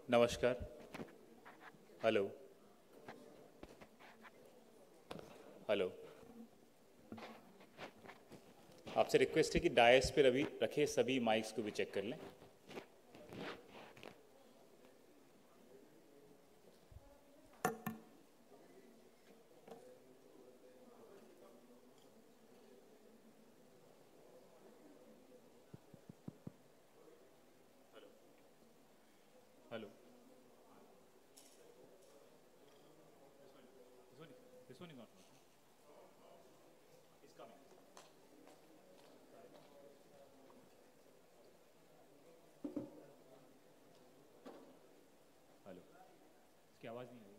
नमस्कार। Hello hello. आपसे request है कि डायस पर अभी रखे सभी माइक्स को भी चेक कर लें। Hello. This one is not. It's coming. Hello. इसकी आवाज़ नहीं आ रही।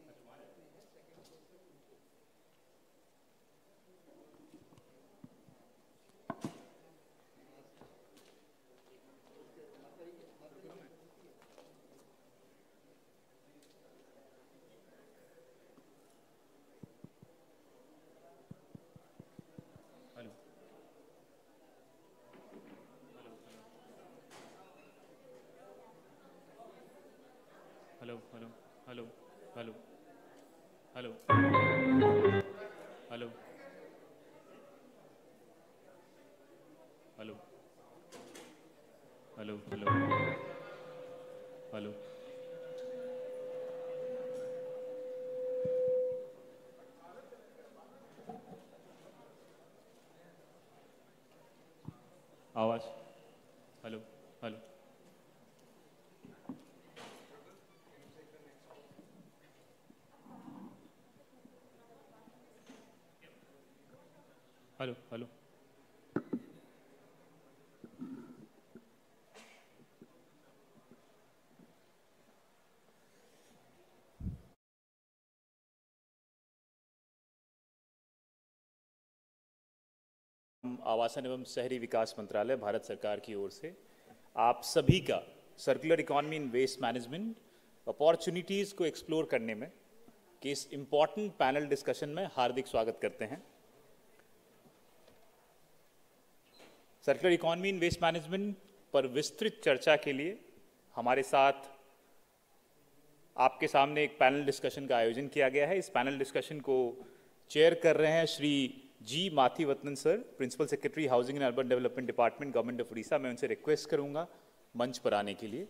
Hello hello hello hello hello hello hello hello hello hello hello. आवाज़। Hello hello hello hello. आवासन एवं शहरी विकास मंत्रालय भारत सरकार की ओर से आप सभी का circular economy in waste management opportunities को एक्सप्लोर करने में कि इस इम्पॉर्टेंट पैनल डिस्कशन में हार्दिक स्वागत करते हैं। Circular economy in waste management पर विस्तृत चर्चा के लिए हमारे साथ आपके सामने एक पैनल डिस्कशन का आयोजन किया गया है। इस पैनल डिस्कशन को चेयर कर रहे हैं Shri G Mathivathanan sir, principal secretary housing and urban development department, government of Orissa. मैं उनसे रिक्वेस्ट करूंगा मंच पर आने के लिए।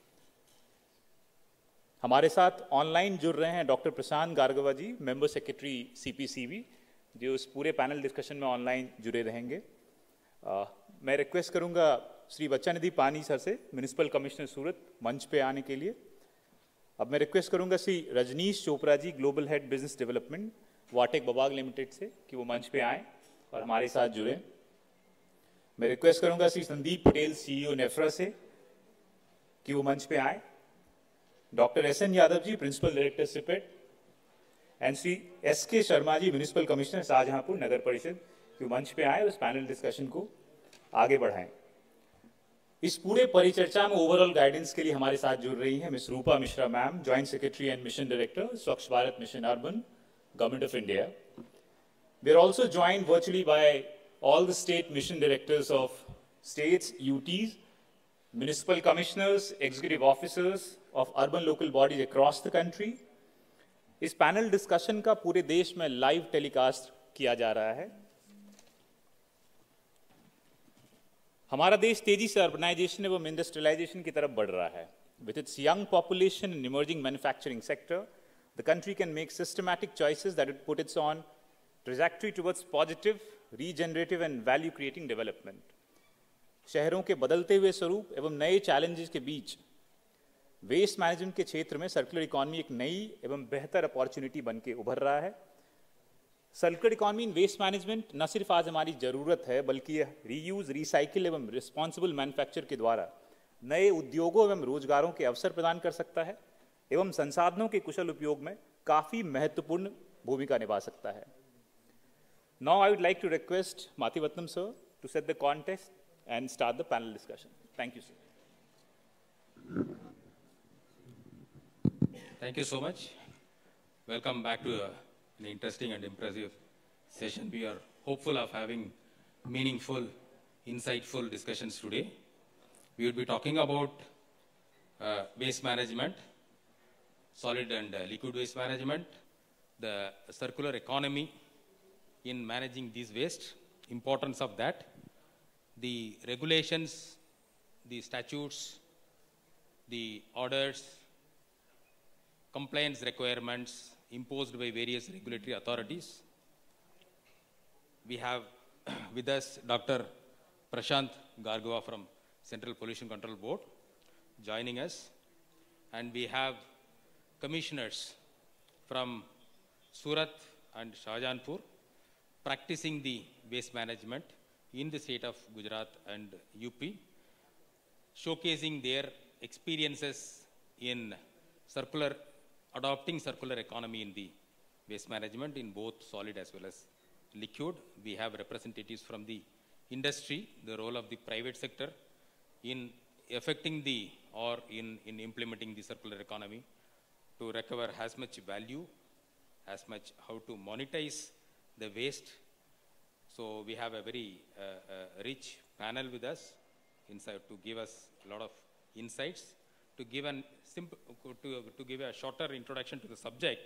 हमारे साथ ऑनलाइन जुड़ रहे हैं doctor Prashant Gargava ji, member secretary CPCB, जो इस पूरे पैनल डिस्कशन में ऑनलाइन जुड़े रहेंगे। मैं रिक्वेस्ट करूंगा श्री बच्चानिधि पानी सर से, म्यूनिसिपल कमिश्नर सूरत, मंच पे आने के लिए। अब मैं रिक्वेस्ट करूंगा Shri Rajneesh Chopra ji, global head business development, VA Tech Wabag limited से, कि वो मंच पे आएँ और हमारे साथ जुड़े। मैं रिक्वेस्ट करूंगा श्री संदीप पटेल, सीईओ नेफ्रा से, कि वो मंच पे आए। Doctor SN Yadav ji, principal director CIPET, and Shri SK Sharma ji, municipal commissioner Shahjahanpur Nagar Parishad, कि वो मंच पे आए और इस पैनल डिस्कशन को आगे बढ़ाएं। इस पूरे परिचर्चा में ओवरऑल गाइडेंस के लिए हमारे साथ जुड़ रही हैं miss Rupa Mishra ma'am, joint secretary and mission director, Swachh Bharat mission urban, Government of India. We are also joined virtually by all the state mission directors of states, UTs, municipal commissioners, executive officers of urban local bodies across the country. इस panel discussion का पूरे देश में live telecast किया जा रहा है। हमारा देश तेजी से अर्बनाइजेशन एवं इंडस्ट्रियलाइजेशन की तरफ बढ़ रहा है। With its young population and emerging manufacturing sector, the country can make systematic choices that would put it on trajectory towards positive, regenerative and value-creating development. शहरों के बदलते हुए स्वरूप एवं नए चैलेंजेस के बीच वेस्ट मैनेजमेंट के क्षेत्र में सर्कुलर इकोनॉमी एक नई एवं बेहतर अपॉर्चुनिटी बन के उभर रहा है। Circular economy in waste management न सिर्फ आज हमारी ज़रूरत है, बल्कि यह रीयूज, रिसाइकिल एवं रिस्पॉन्सिबल मैन्युफैक्चर के द्वारा नए उद्योगों एवं रोजगारों के अवसर प्रदान कर सकता है एवं संसाधनों के कुशल उपयोग में काफ़ी महत्वपूर्ण भूमिका निभा सकता है। Now I would like to request Mathivathanam sir to set the context and start the panel discussion. Thank you sir. Thank you so much. Welcome back to an interesting and impressive session. We are hopeful of having meaningful, insightful discussions today. We will be talking about waste management, solid and liquid waste management, the circular economy in managing these waste, importance of that, the regulations, the statutes, the orders, compliance requirements imposed by various regulatory authorities. We have with us Dr. Prashant Gargava from Central Pollution Control Board joining us, and we have commissioners from Surat and Shahjahanpur practicing the waste management in the state of Gujarat and UP, showcasing their experiences in adopting circular economy in the waste management in both solid as well as liquid. We have representatives from the industry, the role of the private sector in affecting in implementing the circular economy to recover as much value, as much how to monetize the waste. So we have a very rich panel with us inside to give us a lot of insights. To give to give a shorter introduction to the subject,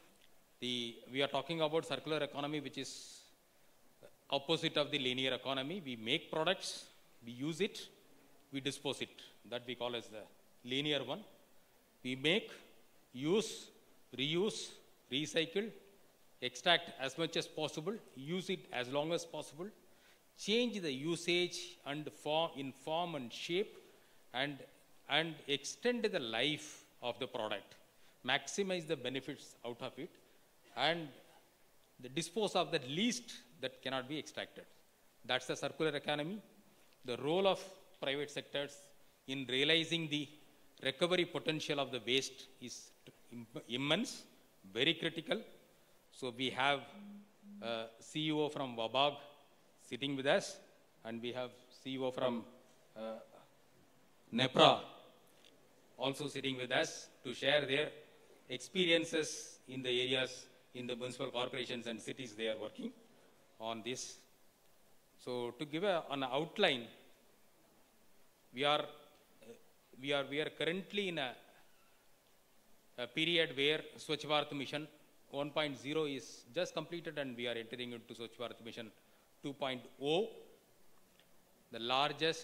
we are talking about circular economy, which is opposite of the linear economy. We make products, we use it, we dispose it. That we call as the linear one. We make, use, reuse, recycle, extract as much as possible, use it as long as possible, change the usage and form and shape, and extend the life of the product, maximize the benefits out of it, and dispose of the least that cannot be extracted. That's the circular economy. The role of private sectors in realizing the recovery potential of the waste is immense, very critical. So we have CEO from WABAG sitting with us, and we have CEO from NEPRA also sitting with us to share their experiences in the areas, in the municipal corporations and cities they are working on this. So to give an outline, we are currently in a period where Swachh Bharat Mission 1.0 is just completed, and we are entering into Swachh Bharat Mission 2.0, the largest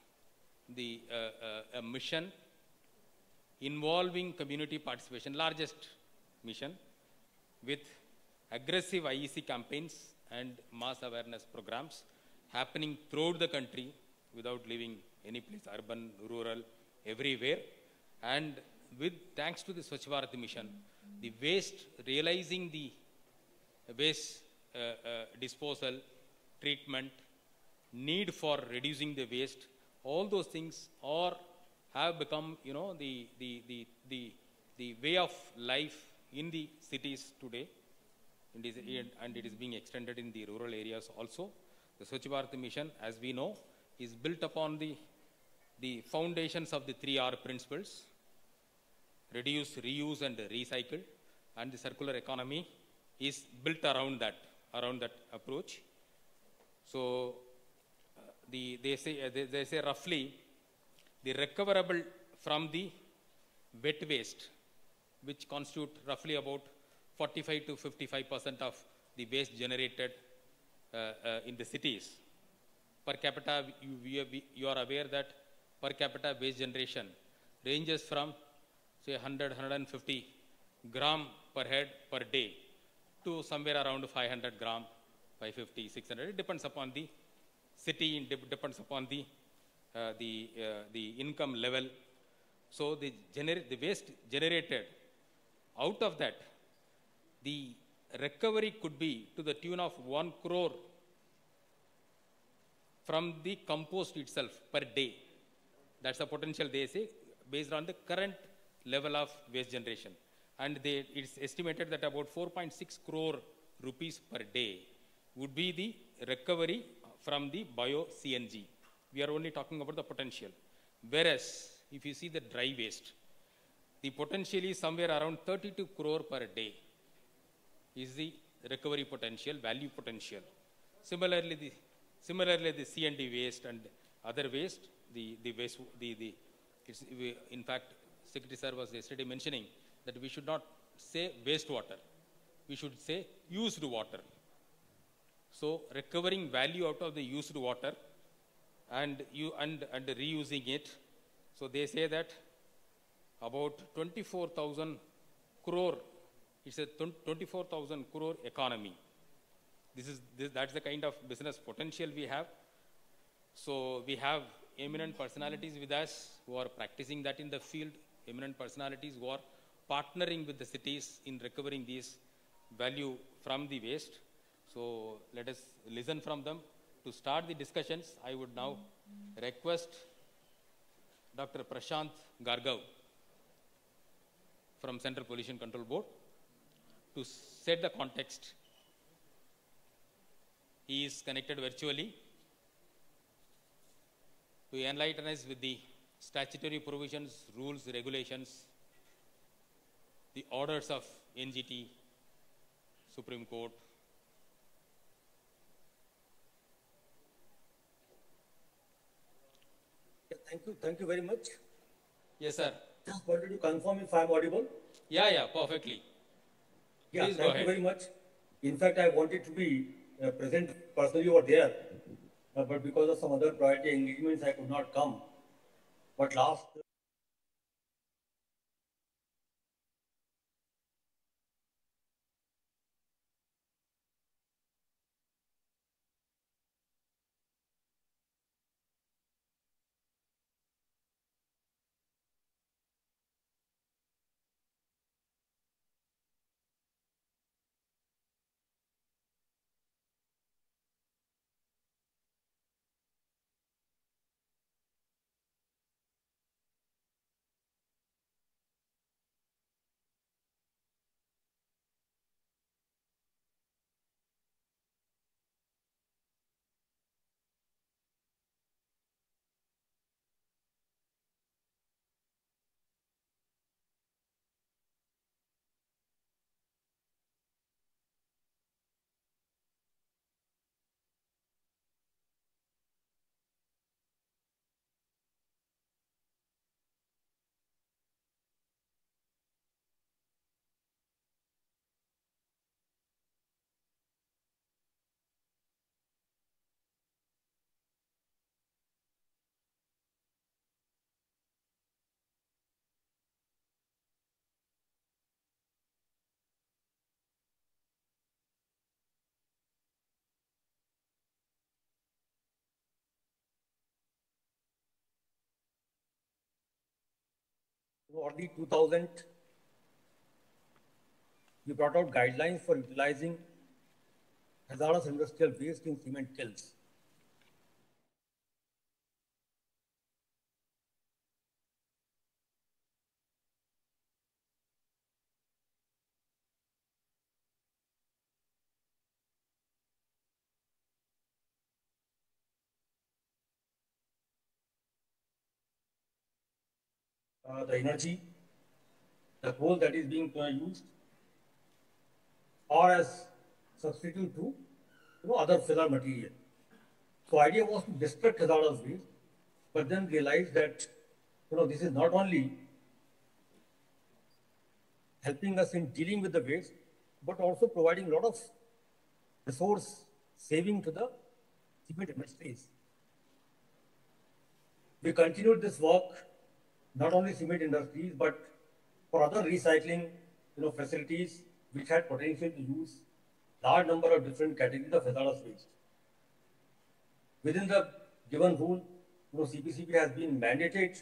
mission involving community participation, largest mission with aggressive IEC campaigns and mass awareness programs happening throughout the country without leaving any place, urban, rural, everywhere. And thanks to the Swachh Bharat Mission, the waste, realizing the waste disposal, treatment, need for reducing the waste, all those things have become, the way of life in the cities today, and it is being extended in the rural areas also. The Swachh Bharat Mission, as we know, is built upon the foundations of the 3R principles: reduce, reuse, and recycle. And the circular economy is built around that approach. So they say roughly the recoverable from the wet waste, which constitute roughly about 45 to 55% of the waste generated in the cities. Per capita, you are aware that per capita waste generation ranges from say 150 gram per head per day to somewhere around 500 gram, 550, 600. It depends upon the city, depends upon the income level. So the waste generated out of that, the recovery could be to the tune of 1 crore from the compost itself per day. That's the potential, they say, based on the current level of waste generation. And it's estimated that about 4.6 crore rupees per day would be the recovery from the bio-CNG. We are only talking about the potential. Whereas, if you see the dry waste, the potential is somewhere around 32 crore per day is the recovery potential, value potential. Similarly, the C&D waste and other waste, in fact, Secretary Sir was yesterday mentioning that we should not say wastewater, we should say used water. So recovering value out of the used water and reusing it. So they say that about 24,000 crore, it's a 24,000 crore economy. That's the kind of business potential we have. So we have eminent personalities with us who are practicing that in the field, eminent personalities who are partnering with the cities in recovering these value from the waste. So let us listen from them. To start the discussions, I would now request Dr. Prashant Gargav from Central Pollution Control Board to set the context. He is connected virtually to enlighten us with the statutory provisions, rules, regulations, the orders of NGT, Supreme Court. Thank you very much. Yes, sir. Just wanted to confirm if I am audible. Yeah, perfectly. Yeah, Please go thank ahead. you very much. In fact, I wanted to be present personally over there, but because of some other priority engagements, I could not come. But last early 2000, we brought out guidelines for utilizing hazardous industrial waste in cement kilns. The energy, the coal that is being used, or as substitute to other filler material. So idea was to destruct hazardous waste, but then realized that this is not only helping us in dealing with the waste, but also providing a lot of resource saving to the cement industries. We continued this work, not only cement industries, but for other recycling facilities which had potential to use large number of different categories of hazardous waste. Within the given rule, CPCB has been mandated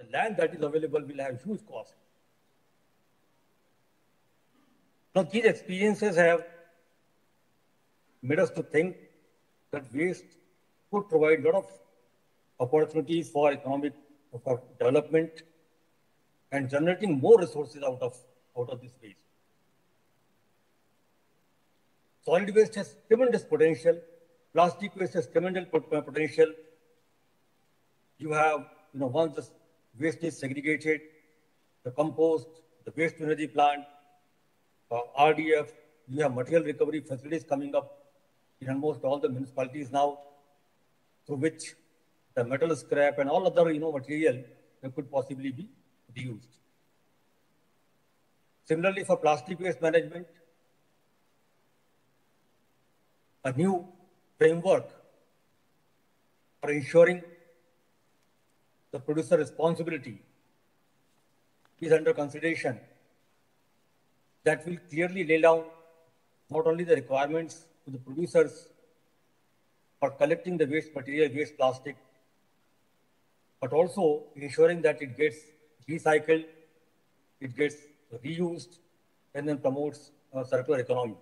the land that is available will have huge cost. Now, these experiences have made us to think that waste could provide a lot of opportunities for economic for development and generating more resources out of this waste. Solid waste has tremendous potential. Plastic waste has tremendous potential. You have, once the waste is segregated, the compost, the waste to energy plant, RDF, you have material recovery facilities coming up in almost all the municipalities now, through which the metal scrap and all other, material that could possibly be reused. Similarly, for plastic waste management, a new framework for ensuring the producer responsibility is under consideration that will clearly lay down not only the requirements to the producers for collecting the waste material, waste plastic, but also ensuring that it gets recycled, it gets reused, and then promotes a circular economy.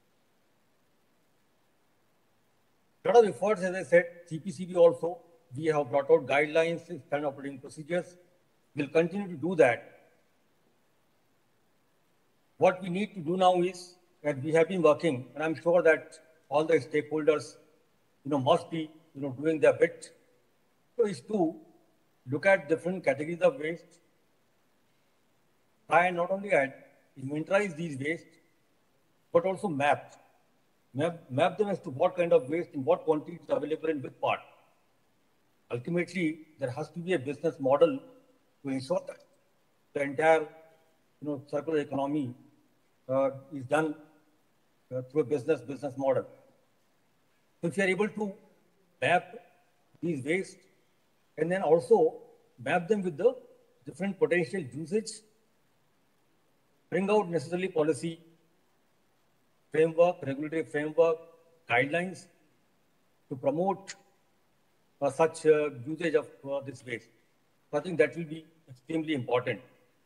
A lot of efforts, as I said, CPCB also, we have brought out guidelines and standard operating procedures. We'll continue to do that. What we need to do now is, and we have been working, and I'm sure that all the stakeholders, must be, doing their bit, so is to look at different categories of waste, try and not only inventorize these waste, but also map them as to what kind of waste in what quantity is available in which part. Ultimately, there has to be a business model to ensure that the entire, circular economy is done through a business model. So if you are able to map these waste and then also map them with the different potential usage, bring out necessarily policy framework, regulatory framework, guidelines to promote such usage of this waste. So I think that will be extremely important.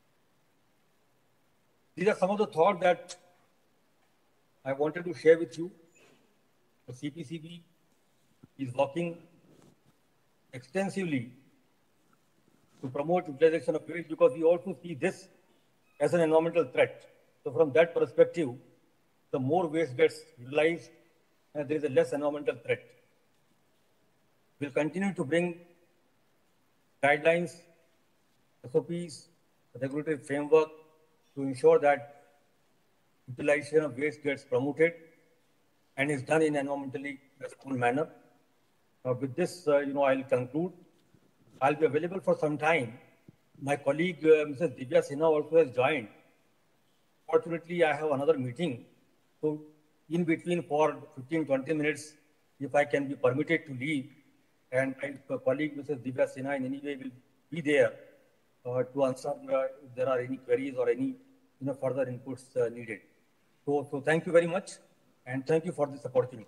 These are some of the thoughts that I wanted to share with you. The CPCB is working extensively to promote utilization of waste because we also see this as an environmental threat. So from that perspective, the more waste gets utilized, and there is a less environmental threat. We'll continue to bring guidelines, SOPs, regulatory framework to ensure that utilization of waste gets promoted and is done in an environmentally responsible manner. With this, I'll conclude. I'll be available for some time. My colleague, Mrs. Divya Sinha, also has joined. Fortunately, I have another meeting. So in between for 15-20 minutes, if I can be permitted to leave, and my colleague, Mrs. Divya Sinha, in any way will be there to answer if there are any queries or any further inputs needed. So thank you very much, and thank you for this opportunity.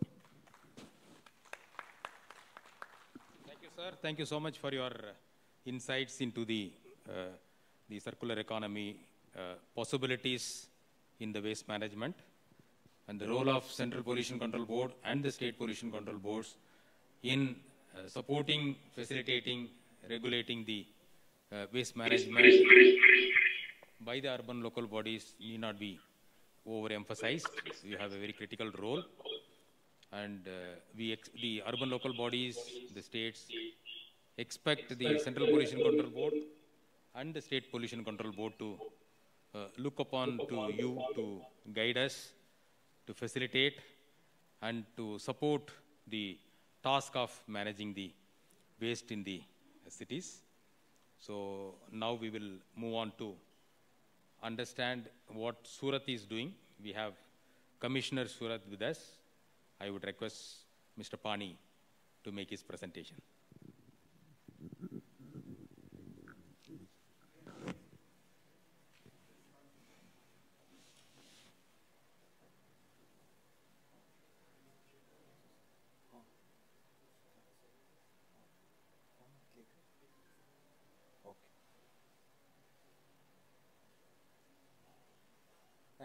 Thank you, sir. Thank you so much for your insights into the circular economy possibilities in the waste management and the role of Central Pollution Control Board and the State Pollution Control Boards in supporting, facilitating, regulating the waste management by the urban local bodies need not be overemphasized. You have a very critical role, and the urban local bodies, the states, expect the Central Pollution Control Board and the State Pollution Control Board to look upon to you to guide us, to facilitate, and to support the task of managing the waste in the cities. So now we will move on to understand what Surat is doing. We have Commissioner Surat with us. I would request Mr. Pani to make his presentation.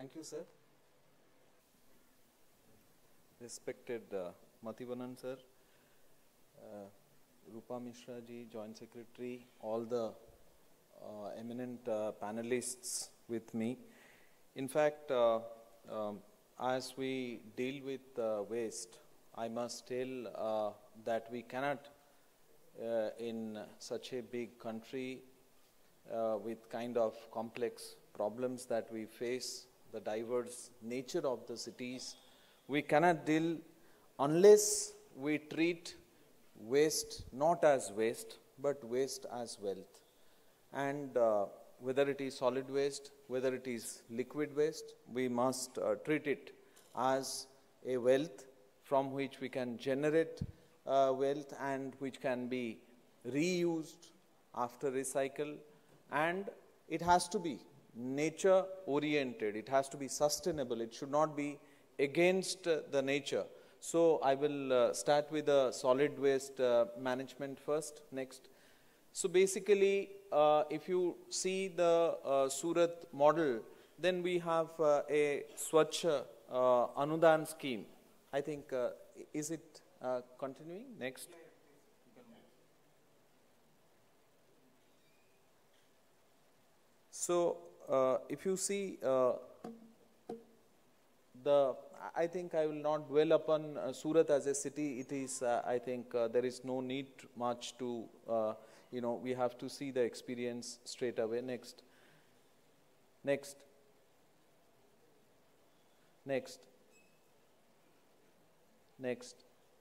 Thank you, sir. Respected Mathivanan sir, Rupa Mishra ji, Joint Secretary, all the eminent panelists with me. In fact, as we deal with waste, I must tell that we cannot, in such a big country with kind of complex problems that we face, the diverse nature of the cities, we cannot deal unless we treat waste not as waste, but waste as wealth. And whether it is solid waste, whether it is liquid waste, we must treat it as a wealth from which we can generate wealth and which can be reused after recycle, and it has to be nature oriented, it has to be sustainable, it should not be against the nature. So I will start with the solid waste management first. Next. So basically, if you see the Surat model, then we have a Swachh Anudan scheme. I think, is it continuing? Next. So if you see I think I will not dwell upon Surat as a city. It is, I think there is no need much to, we have to see the experience straight away. Next. Next. Next. Next.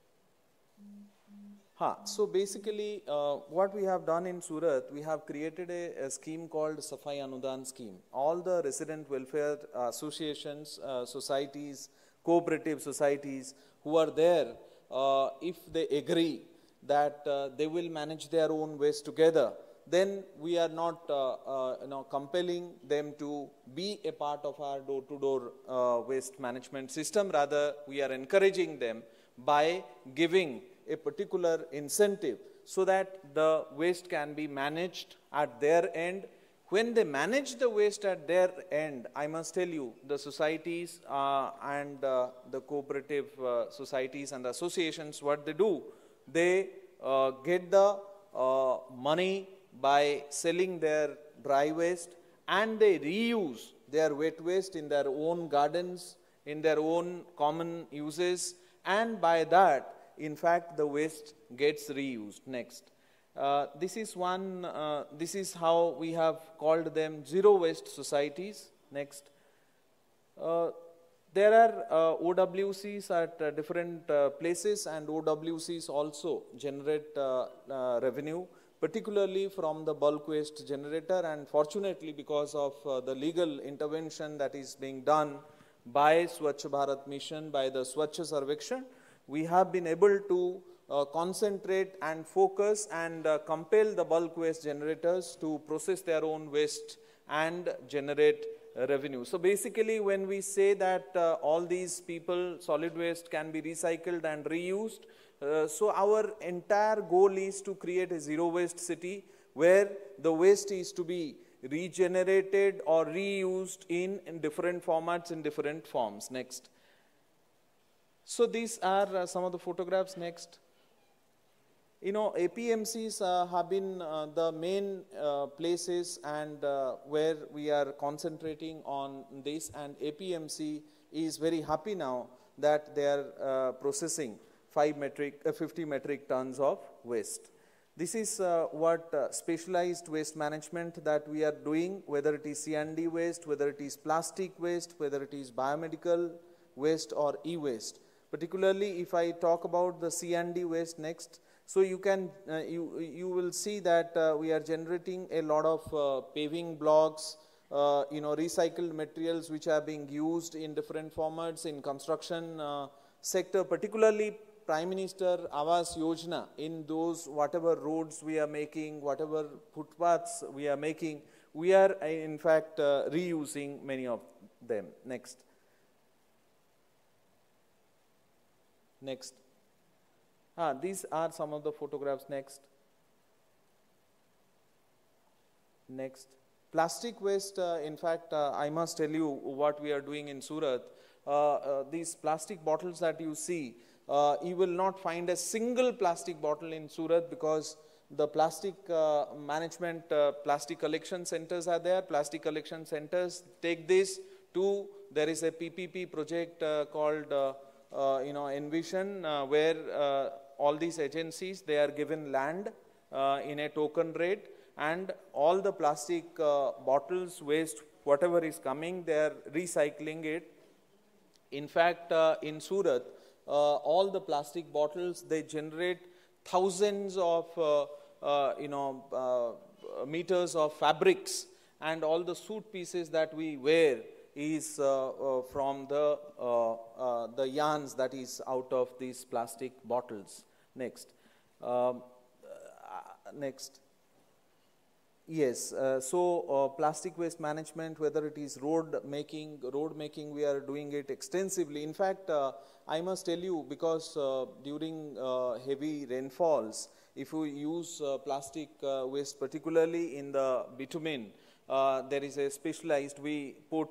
So basically, what we have done in Surat, we have created a scheme called Safai Anudan scheme. All the resident welfare associations, societies, cooperative societies who are there, if they agree that they will manage their own waste together, then we are not compelling them to be a part of our door-to-door waste management system. Rather, we are encouraging them by giving a particular incentive so that the waste can be managed at their end. When they manage the waste at their end, I must tell you, the societies and the cooperative societies and associations, what they do, they get the money by selling their dry waste, and they reuse their wet waste in their own gardens, in their own common uses, and by that, in fact, the waste gets reused. Next. This is how we have called them zero waste societies. Next. There are OWCs at different places, and OWCs also generate revenue, particularly from the bulk waste generator, and fortunately because of the legal intervention that is being done by Swachh Bharat Mission, by the Swachh Sarvekshan, we have been able to concentrate and focus and compel the bulk waste generators to process their own waste and generate revenue. So basically, when we say that all these people, solid waste can be recycled and reused, so our entire goal is to create a zero waste city where the waste is to be regenerated or reused in different formats, in different forms. Next. So these are some of the photographs. Next. APMCs have been the main places and where we are concentrating on this, and APMC is very happy now that they are processing 50 metric tons of waste. This is what specialized waste management that we are doing, whether it is C&D waste, whether it is plastic waste, whether it is biomedical waste or e-waste. Particularly if I talk about the C&D waste next, so you can you will see that we are generating a lot of paving blocks, recycled materials which are being used in different formats in construction sector, particularly Prime Minister Awas Yojana. In those whatever roads we are making, whatever footpaths we are making, we are in fact reusing many of them. Next. Next. These are some of the photographs. Next. Next. Plastic waste, in fact, I must tell you what we are doing in Surat. These plastic bottles that you see, you will not find a single plastic bottle in Surat because the plastic management, plastic collection centers are there. Plastic collection centers take this to, there is a PPP project called Envision, where all these agencies, they are given land in a token rate, and all the plastic bottles, waste, whatever is coming, they are recycling it. In fact, in Surat, all the plastic bottles, they generate thousands of meters of fabrics, and all the suit pieces that we wear is from the yarns that is out of these plastic bottles. Next. Next. Yes, plastic waste management, whether it is road making, we are doing it extensively. In fact, I must tell you, because during heavy rainfalls, if you use plastic waste, particularly in the bitumen, there is a specialized, we put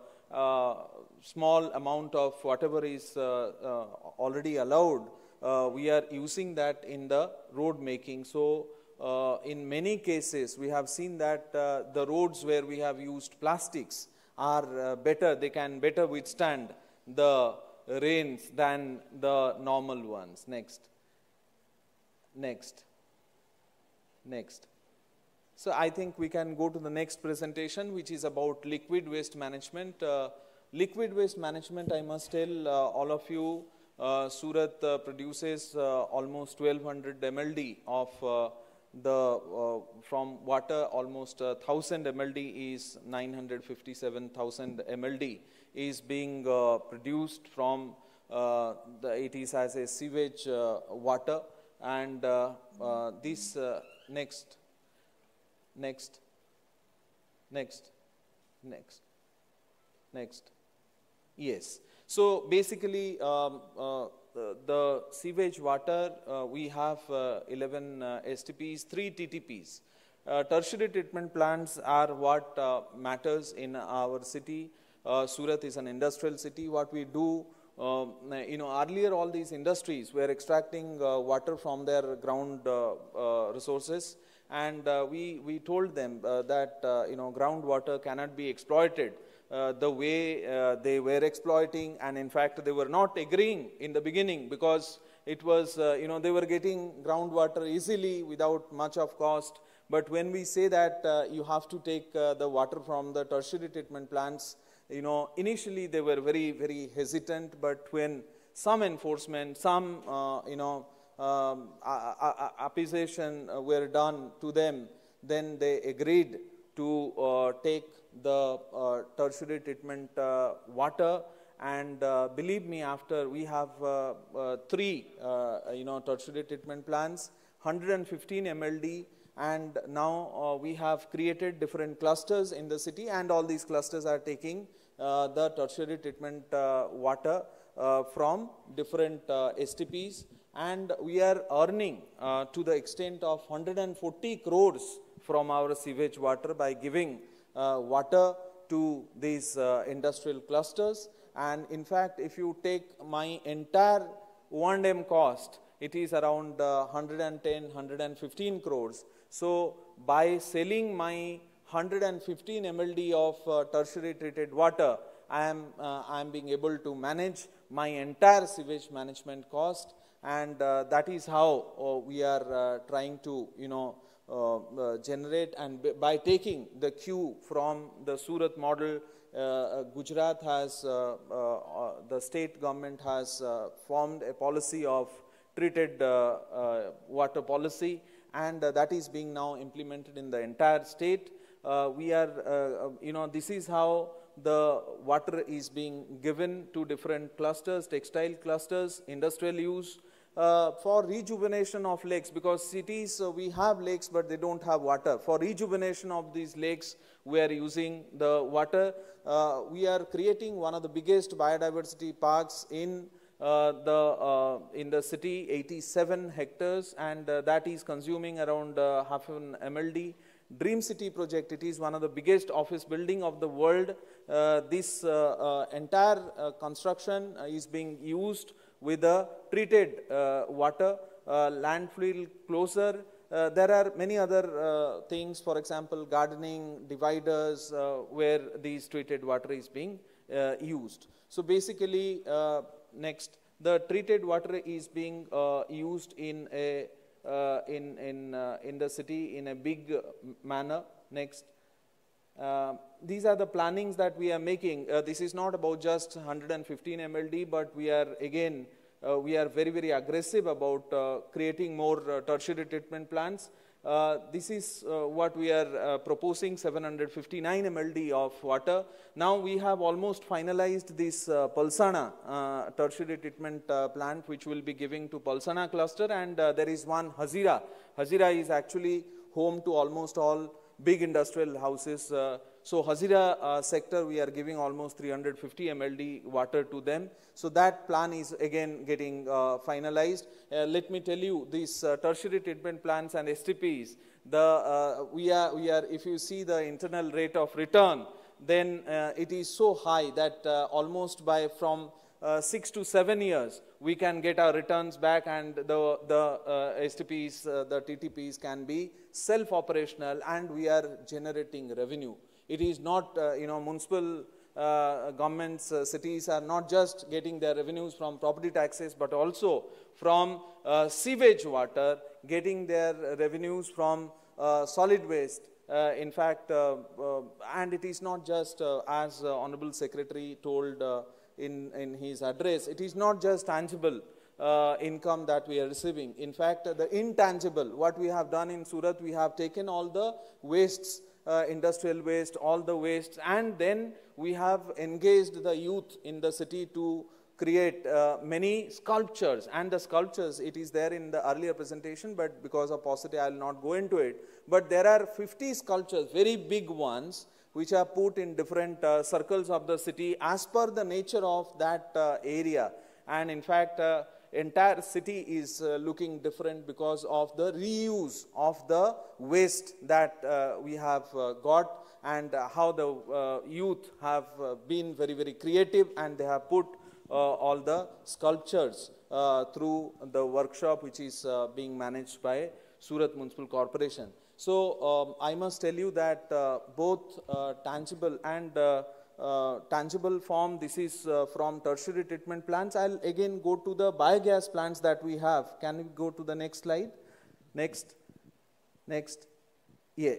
small amount of whatever is already allowed, we are using that in the road making. So, in many cases, we have seen that the roads where we have used plastics are better, they can better withstand the rains than the normal ones. Next. Next. Next. So I think we can go to the next presentation, which is about liquid waste management. Liquid waste management, I must tell all of you, Surat produces almost 1200 MLD of from water. Almost 1000 MLD is 957,000 MLD is being produced from it is as a sewage water, and this next. Yes. So basically, the sewage water, we have 11 STPs, 3 TTPs. Tertiary treatment plants are what matters in our city. Surat is an industrial city. What we do, earlier all these industries were extracting water from their ground resources, and we told them that groundwater cannot be exploited the way they were exploiting, and in fact they were not agreeing in the beginning, because it was they were getting groundwater easily without much of cost. But when we say that you have to take the water from the tertiary treatment plants, initially they were very, very hesitant, but when some enforcement, some application were done to them, then they agreed to take the tertiary treatment water. And believe me, after we have 3 tertiary treatment plants, 115 MLD, and now we have created different clusters in the city, and all these clusters are taking the tertiary treatment water from different STPs, and we are earning to the extent of 140 crores from our sewage water by giving water to these industrial clusters. And in fact, if you take my entire O&M cost, it is around 110, 115 crores. So by selling my 115 MLD of tertiary treated water, I am being able to manage my entire sewage management cost, and that is how we are trying to generate. And by taking the cue from the Surat model, Gujarat has, the state government has formed a policy of treated water policy, and that is being now implemented in the entire state. We are, this is how the water is being given to different clusters, textile clusters, industrial use, for rejuvenation of lakes, because cities, we have lakes, but they don't have water. For rejuvenation of these lakes, we are using the water. We are creating one of the biggest biodiversity parks in the city, 87 hectares, and that is consuming around half an MLD. Dream City project. It is one of the biggest office building of the world. This entire construction is being used with a treated water, landfill closure. There are many other things, for example, gardening, dividers, where these treated water is being used. So basically, next, the treated water is being used in a in the city in a big manner. Next. These are the plannings that we are making. This is not about just 115 MLD, but we are again, we are very, very aggressive about creating more tertiary treatment plants. This is what we are proposing, 759 MLD of water. Now we have almost finalized this Palsana tertiary treatment plant, which will be giving to Palsana cluster, and there is one Hazira. Hazira is actually home to almost all big industrial houses. So Hazira sector, we are giving almost 350 MLD water to them. So that plan is again getting finalized. Let me tell you, these tertiary treatment plants and STPs, we are, if you see the internal rate of return, then it is so high that almost from 6 to 7 years, we can get our returns back, and the STPs, the TTPs can be self-operational, and we are generating revenue. It is not, municipal governments, cities are not just getting their revenues from property taxes, but also from sewage water, getting their revenues from solid waste. In fact, and it is not just, as Honorable Secretary told in his address, it is not just tangible income that we are receiving. In fact, the intangible, what we have done in Surat, we have taken all the wastes, industrial waste, all the wastes, and then we have engaged the youth in the city to create many sculptures. And the sculptures, it is there in the earlier presentation, but because of paucity, I will not go into it. But there are 50 sculptures, very big ones, which are put in different circles of the city as per the nature of that area. And in fact, entire city is looking different because of the reuse of the waste that we have got, and how the youth have been very, very creative, and they have put all the sculptures through the workshop which is being managed by Surat Municipal Corporation. So I must tell you that both tangible and tangible form, this is from tertiary treatment plants. I'll again go to the biogas plants that we have. Can we go to the next slide? Next. Yeah.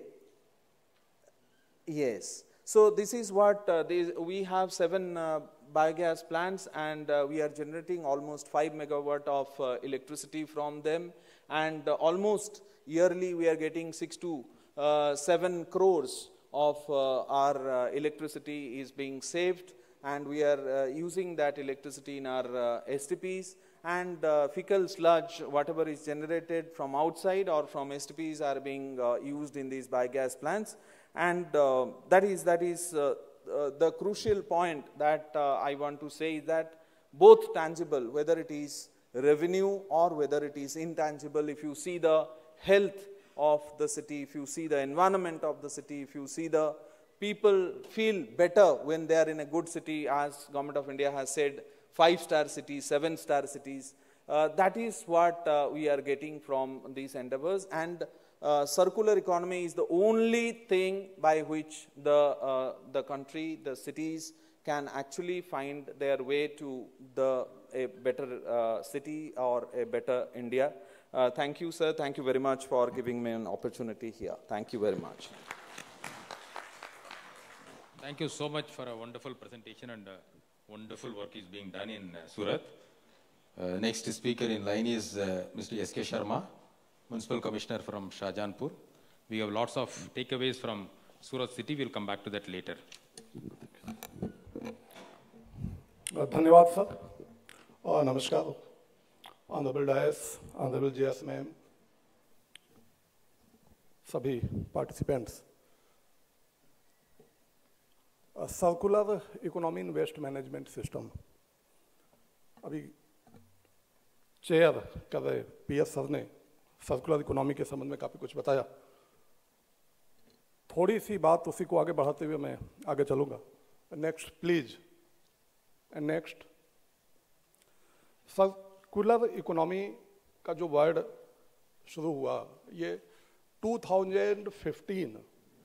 Yes. So this is what we have 7 biogas plants, and we are generating almost 5 megawatt of electricity from them, and almost yearly we are getting 6 to 7 crores of our electricity is being saved, and we are using that electricity in our STPs, and fecal sludge, whatever is generated from outside or from STPs, are being used in these biogas plants. And that is the crucial point that I want to say, is that both tangible, whether it is revenue or whether it is intangible, if you see the health of the city, if you see the environment of the city, if you see the people feel better when they are in a good city, as Government of India has said, 5-star cities, 7-star cities, that is what we are getting from these endeavors. And circular economy is the only thing by which the country, the cities can actually find their way to a better city or a better India. Thank you, sir. Thank you very much for giving me an opportunity here. Thank you very much. Thank you so much for a wonderful presentation, and wonderful work is being done in Surat. Next speaker in line is Mr. S.K. Sharma, Municipal Commissioner from Shahjahanpur. We have lots of takeaways from Surat city. We'll come back to that later. धन्यवाद sir और नमस्कार honourable dais, honourable JS ma'am, सभी participants. Circular economy in waste management system, अभी chair कर रहे PS sir ने circular economy के संबंध में काफ़ी कुछ बताया। थोड़ी सी बात उसी को आगे बढ़ाते हुए मैं आगे चलूँगा। Next please. And next, circular economy का जो वर्ड शुरू हुआ, ये 2015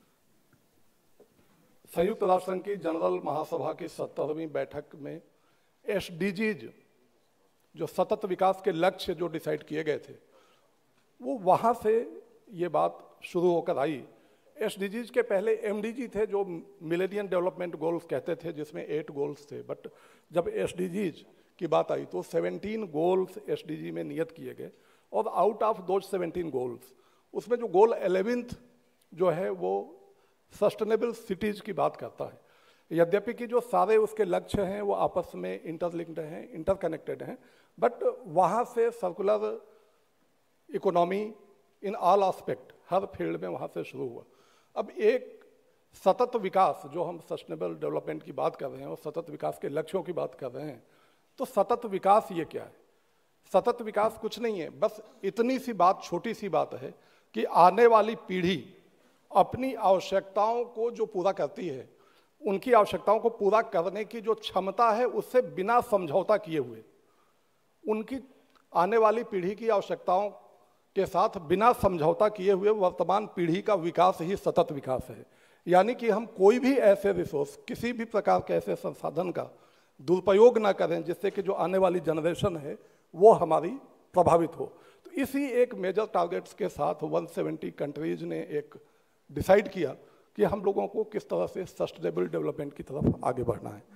संयुक्त राष्ट्र संघ की जनरल महासभा की 70वीं बैठक में SDGs, जो सतत विकास के लक्ष्य जो डिसाइड किए गए थे, वो वहाँ से ये बात शुरू होकर आई। SDGs के पहले MDG थे, जो मिलेनियम डेवलपमेंट गोल्स कहते थे, जिसमें 8 गोल्स थे। बट जब SDGs की बात आई तो 17 गोल्स SDG में नियत किए गए, और आउट ऑफ दो 17 गोल्स, उसमें जो गोल 11th जो है वो सस्टेनेबल सिटीज की बात करता है। यद्यपि कि जो सारे उसके लक्ष्य हैं वो आपस में इंटरलिंक्ड हैं, इंटरकनेक्टेड हैं, बट वहाँ से circular economy in all aspect, हर फील्ड में वहाँ से शुरू हुआ। अब एक सतत विकास, जो हम सस्टेनेबल डेवलपमेंट की बात कर रहे हैं और सतत विकास के लक्ष्यों की बात कर रहे हैं, तो सतत विकास ये क्या है? सतत विकास कुछ नहीं है, बस इतनी सी बात, छोटी सी बात है कि आने वाली पीढ़ी अपनी आवश्यकताओं को जो पूरा करती है, उनकी आवश्यकताओं को पूरा करने की जो क्षमता है, उससे बिना समझौता किए हुए उनकी आने वाली पीढ़ी की आवश्यकताओं के साथ बिना समझौता किए हुए वर्तमान पीढ़ी का विकास ही सतत विकास है। यानी कि हम कोई भी ऐसे रिसोर्स, किसी भी प्रकार के ऐसे संसाधन का दुरुपयोग ना करें जिससे कि जो आने वाली जनरेशन है वो हमारी प्रभावित हो। तो इसी एक मेजर टारगेट्स के साथ 170 कंट्रीज ने एक डिसाइड किया कि हम लोगों को किस तरह से सस्टेनेबल डेवलपमेंट की तरफ आगे बढ़ना है।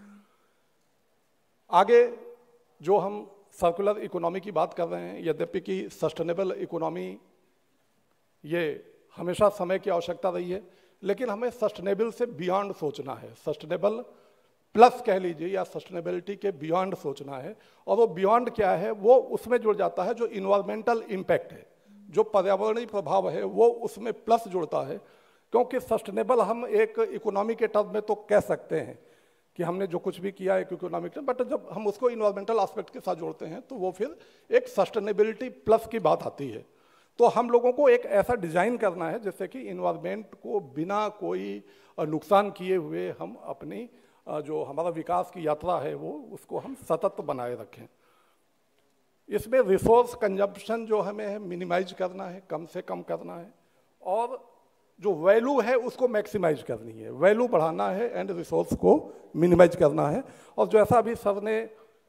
आगे जो हम सर्कुलर इकोनॉमी की बात कर रहे हैं, यद्यपि कि सस्टेनेबल इकोनॉमी ये हमेशा समय की आवश्यकता रही है, लेकिन हमें सस्टेनेबल से बियॉन्ड सोचना है। सस्टेनेबल प्लस कह लीजिए या सस्टेनेबिलिटी के बियॉन्ड सोचना है। और वो बियॉन्ड क्या है? वो उसमें जुड़ जाता है जो इन्वायरमेंटल इम्पैक्ट है, जो पर्यावरणीय प्रभाव है, वो उसमें प्लस जुड़ता है। क्योंकि सस्टेनेबल हम एक इकोनॉमी के टर्म में तो कह सकते हैं कि हमने जो कुछ भी किया एक इकोनॉमिक, बट जब हम उसको इन्वायरमेंटल एस्पेक्ट के साथ जोड़ते हैं तो वो फिर एक सस्टेनेबिलिटी प्लस की बात आती है। तो हम लोगों को एक ऐसा डिजाइन करना है जिससे कि इन्वायरमेंट को बिना कोई नुकसान किए हुए हम अपनी जो हमारा विकास की यात्रा है वो उसको हम सतत बनाए रखें। इसमें रिसोर्स कंजप्शन जो हमें है मिनिमाइज करना है, कम से कम करना है, और जो वैल्यू है उसको मैक्सिमाइज करनी है, वैल्यू बढ़ाना है एंड रिसोर्स को मिनिमाइज करना है। और जैसा अभी सर ने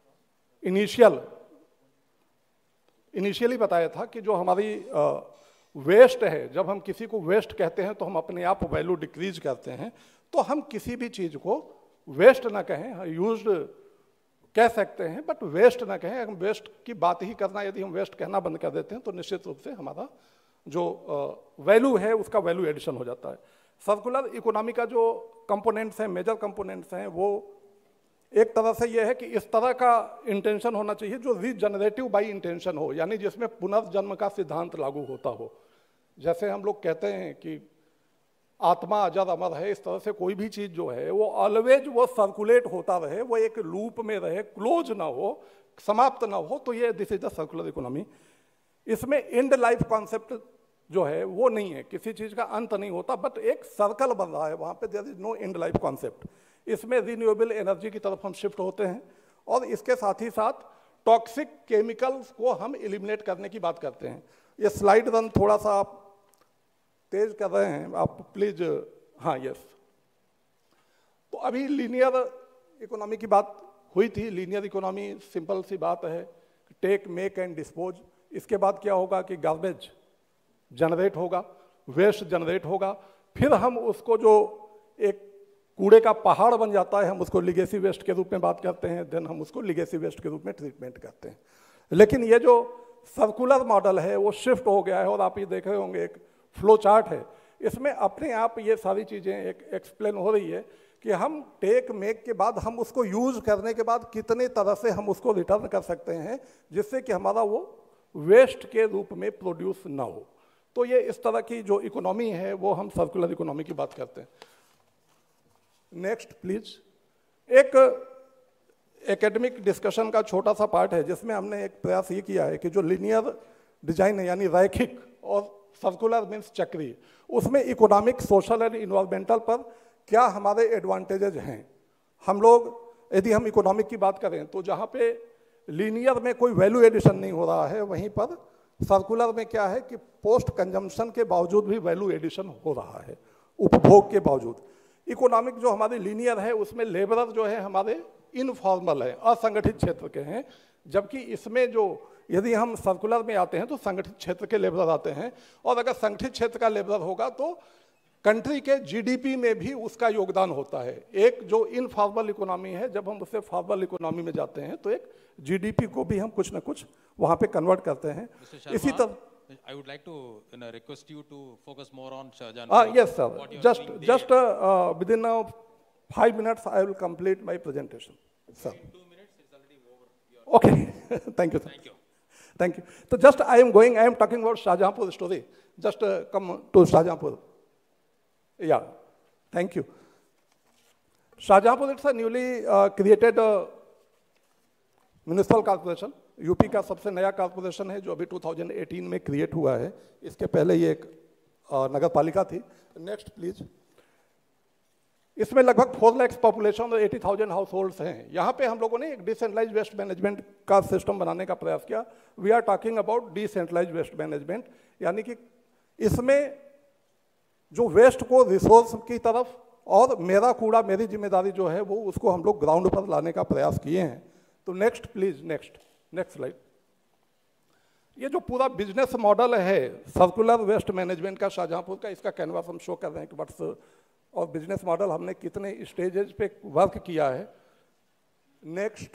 इनिशियली बताया था कि जो हमारी वेस्ट है, जब हम किसी को वेस्ट कहते हैं तो हम अपने आप वैल्यू डिक्रीज करते हैं। तो हम किसी भी चीज़ को वेस्ट ना कहें, यूज्ड कह सकते हैं बट वेस्ट ना कहें। हम वेस्ट की बात ही करना, यदि हम वेस्ट कहना बंद कर देते हैं तो निश्चित रूप से हमारा जो वैल्यू है उसका वैल्यू एडिशन हो जाता है। सर्कुलर इकोनॉमी का जो कंपोनेंट्स हैं, मेजर कंपोनेंट्स हैं, वो एक तरह से ये है कि इस तरह का इंटेंशन होना चाहिए जो रीजनरेटिव बाई इंटेंशन हो, यानी जिसमें पुनर्जन्म का सिद्धांत लागू होता हो। जैसे हम लोग कहते हैं कि आत्मा अजर अमर है, इस तरह से कोई भी चीज़ जो है वो ऑलवेज वो सर्कुलेट होता रहे, वो एक लूप में रहे, क्लोज ना हो, समाप्त ना हो। तो ये this is the circular economy. इसमें एंड लाइफ कॉन्सेप्ट जो है वो नहीं है, किसी चीज़ का अंत नहीं होता, बट एक सर्कल बन रहा है, वहाँ पे there is no end life concept. इसमें रिन्यूएबल एनर्जी की तरफ हम शिफ्ट होते हैं, और इसके साथ ही साथ टॉक्सिक केमिकल्स को हम एलिमिनेट करने की बात करते हैं। ये स्लाइड रन थोड़ा सा आप तेज कर रहे हैं, आप प्लीज। हाँ, यस। तो अभी लीनियर इकोनॉमी की बात हुई थी। लीनियर इकोनॉमी सिंपल सी बात है, टेक, मेक एंड डिस्पोज। इसके बाद क्या होगा कि गार्बेज जनरेट होगा, वेस्ट जनरेट होगा, फिर हम उसको जो एक कूड़े का पहाड़ बन जाता है हम उसको लिगेसी वेस्ट के रूप में बात करते हैं, देन हम उसको लिगेसी वेस्ट के रूप में ट्रीटमेंट करते हैं। लेकिन ये जो सर्कुलर मॉडल है वो शिफ्ट हो गया है, और आप ये देख रहे होंगे एक फ्लो चार्ट है, इसमें अपने आप ये सारी चीज़ें एक एक्सप्लेन हो रही है कि हम टेक मेक के बाद हम उसको यूज करने के बाद कितने तरह से हम उसको रिटर्न कर सकते हैं जिससे कि हमारा वो वेस्ट के रूप में प्रोड्यूस ना हो। तो ये इस तरह की जो इकोनॉमी है वो हम सर्कुलर इकोनॉमी की बात करते हैं। Next please. एक एकेडमिक डिस्कशन का छोटा सा पार्ट है जिसमें हमने एक प्रयास ये किया है कि जो लीनियर डिजाइन है, यानी रैखिक और सर्कुलर मीन्स चक्रीय, उसमें इकोनॉमिक, सोशल एंड इन्वायरमेंटल पर क्या हमारे एडवांटेजेज हैं। हम लोग यदि हम इकोनॉमिक की बात करें तो जहाँ पे लीनियर में कोई वैल्यू एडिशन नहीं हो रहा है, वहीं पर सर्कुलर में क्या है कि पोस्ट कंजम्पशन के बावजूद भी वैल्यू एडिशन हो रहा है, उपभोग के बावजूद। इकोनॉमिक जो हमारी लीनियर है उसमें लेबरर जो है हमारे इनफॉर्मल है, असंगठित क्षेत्र के हैं, जबकि इसमें जो यदि हम सर्कुलर में आते हैं तो संगठित क्षेत्र के लेबरर आते हैं, और अगर संगठित क्षेत्र का लेबरर होगा तो कंट्री के जीडीपी में भी उसका योगदान होता है। एक जो इनफॉर्मल इकोनॉमी है, जब हम उससे फॉर्मल इकोनॉमी में जाते हैं तो एक जीडीपी को भी हम कुछ ना कुछ वहाँ पे कन्वर्ट करते हैं। इसी तरह I would like to request you to focus more on Shahjahan. Yes, sir. Just within 5 minutes, I will complete my presentation, sir. 2 minutes, it's already over. Okay. Thank you, sir. Thank you. Thank you. So just I am talking about Shahjahanpur story. Just come to Shahjahanpur. Yeah. Thank you. Shahjahanpur, it's a newly created municipal corporation, UP का सबसे नया corporation है जो अभी 2018 में create हुआ है। इसके पहले ये एक नगर पालिका थी। Next please. इसमें लगभग 4 लाख पॉपुलेशन और 80,000 हाउस होल्ड्स हैं। यहाँ पे हम लोगों ने एक डिसेंट्रलाइज वेस्ट मैनेजमेंट का सिस्टम बनाने का प्रयास किया। We are talking about decentralize waste management, यानी कि इसमें जो वेस्ट को रिसोर्स की तरफ और मेरा कूड़ा मेरी जिम्मेदारी जो है वो उसको हम लोग ग्राउंड पर लाने का प्रयास किए हैं। तो नेक्स्ट प्लीज, नेक्स्ट स्लाइड। ये जो पूरा बिजनेस मॉडल है सर्कुलर वेस्ट मैनेजमेंट का शाहजहांपुर का, इसका कैनवास हम शो कर रहे हैं कि व्हाट्स और बिजनेस मॉडल हमने कितने स्टेजेस पे वर्क किया है। Next.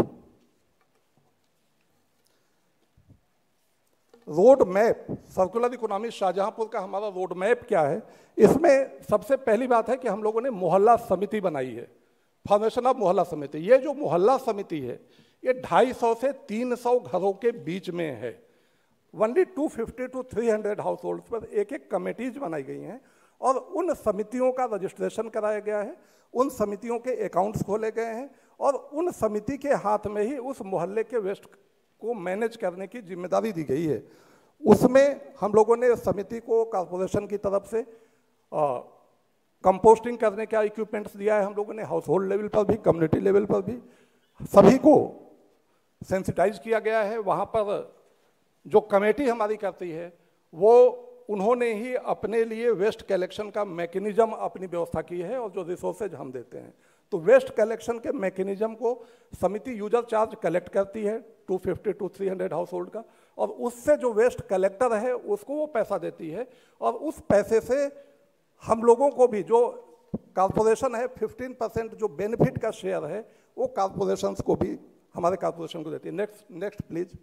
Road map, circular economy Shahjahanpur का हमारा रोड मैप क्या है। इसमें सबसे पहली बात है कि हम लोगों ने मोहल्ला समिति बनाई है, फॉर्मेशन ऑफ मोहल्ला समिति। ये जो मोहल्ला समिति है ये 250 से 300 घरों के बीच में है। ओनली 250 to 300 हाउस होल्ड्स पर एक एक कमेटीज बनाई गई हैं और उन समितियों का रजिस्ट्रेशन कराया गया है, उन समितियों के अकाउंट्स खोले गए हैं और उन समिति के हाथ में ही उस मोहल्ले के वेस्ट को मैनेज करने की जिम्मेदारी दी गई है। उसमें हम लोगों ने समिति को कॉर्पोरेशन की तरफ से कंपोस्टिंग करने का इक्विपमेंट्स दिया है। हम लोगों ने हाउस होल्ड लेवल पर भी, कम्युनिटी लेवल पर भी सभी को सेंसिटाइज किया गया है। वहाँ पर जो कमेटी हमारी करती है वो उन्होंने ही अपने लिए वेस्ट कलेक्शन का मैकेनिज्म अपनी व्यवस्था की है और जो रिसोर्सेज हम देते हैं। तो वेस्ट कलेक्शन के मैकेनिज्म को समिति यूजर चार्ज कलेक्ट करती है 250 to 300 हाउस होल्ड का, और उससे जो वेस्ट कलेक्टर है उसको वो पैसा देती है और उस पैसे से हम लोगों को भी जो कॉर्पोरेशन है 15% जो बेनिफिट का शेयर है वो कॉर्पोरेशन को भी, हमारे कॉर्पोरेशन को देती है। Next please.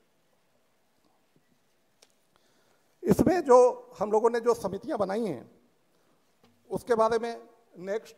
इसमें जो हम लोगों ने जो समितियां बनाई हैं उसके बारे में नेक्स्ट।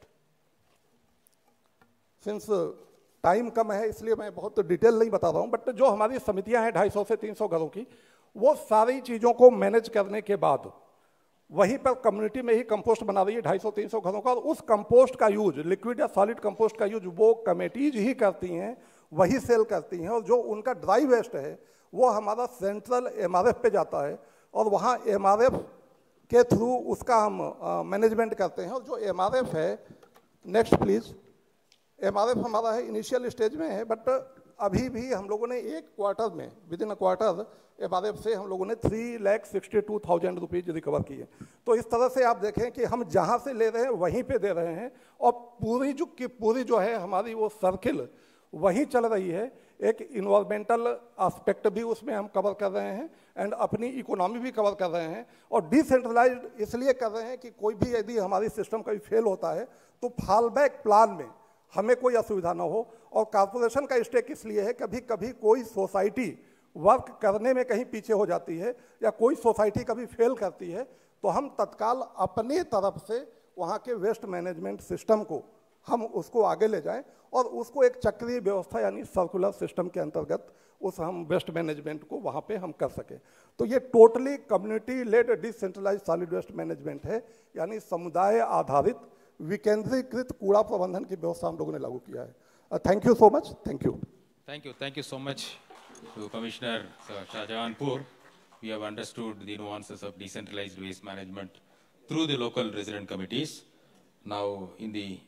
सिंस टाइम कम है इसलिए मैं बहुत डिटेल नहीं बता रहा हूं, बट जो हमारी समितियां हैं 250 से 300 घरों की, वो सारी चीज़ों को मैनेज करने के बाद वहीं पर कम्युनिटी में ही कंपोस्ट बना रही है 250-300 घरों का, और उस कंपोस्ट का यूज, लिक्विड या सॉलिड कंपोस्ट का यूज वो कमेटीज ही करती हैं, वही सेल करती हैं, और जो उनका ड्राई वेस्ट है वो हमारा सेंट्रल एमआरएफ पे जाता है और वहाँ एमआरएफ के थ्रू उसका हम मैनेजमेंट करते हैं। और जो एमआरएफ है, नेक्स्ट प्लीज। एमआरएफ हमारा है इनिशियल स्टेज में है, बट अभी भी हम लोगों ने एक क्वार्टर में, within a quarter MRF से हम लोगों ने 3,62,000 रुपीज़ रिकवर किए। तो इस तरह से आप देखें कि हम जहाँ से ले रहे हैं वहीं पे दे रहे हैं और पूरी जो है हमारी वो सर्किल वहीं चल रही है। एक इन्वायरमेंटल एस्पेक्ट भी उसमें हम कवर कर रहे हैं एंड अपनी इकोनॉमी भी कवर कर रहे हैं, और डिसेंट्रलाइज्ड इसलिए कर रहे हैं कि कोई भी यदि हमारी सिस्टम कभी फेल होता है तो फॉल बैक प्लान में हमें कोई असुविधा ना हो। और कॉर्पोरेशन का स्टेक इसलिए है, कभी कभी कोई सोसाइटी वर्क करने में कहीं पीछे हो जाती है या कोई सोसाइटी कभी फेल करती है तो हम तत्काल अपनी तरफ से वहाँ के वेस्ट मैनेजमेंट सिस्टम को हम उसको आगे ले जाएं और उसको एक चक्रीय व्यवस्था यानी सर्कुलर सिस्टम के अंतर्गत उस हम वेस्ट मैनेजमेंट को वहाँ पे हम कर सकें। तो ये totally community led decentralized solid waste management है, यानी समुदाय आधारित विकेंद्रीकृत कूड़ा प्रबंधन की व्यवस्था हम लोगों ने लागू किया है। Thank you so much. Thank you so much to Commissioner Shahjahanpur. we have understood the nuances of decentralized waste management through the local resident committees. Now, in the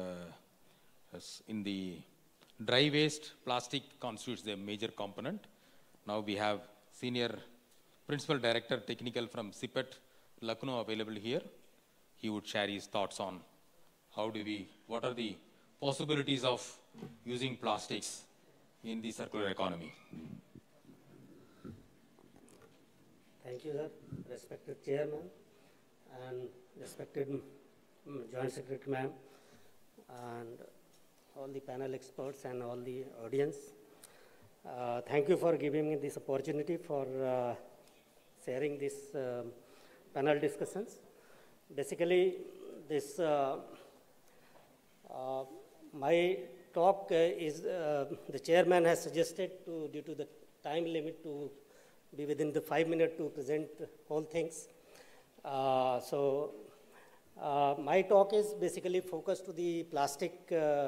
dry waste, plastic constitutes the major component. Now we have Senior Principal Director Technical from CPET, Lucknow, available here. He would share his thoughts on what are the possibilities of using plastics in the circular economy. Thank you, sir. Respected Chairman and respected Joint Secretary, ma'am, and all the panel experts and all the audience. Thank you for giving me this opportunity for sharing this panel discussions. Basically, this my talk is the chairman has suggested due to the time limit to be within the 5 minutes to present whole things. My talk is basically focused to the plastic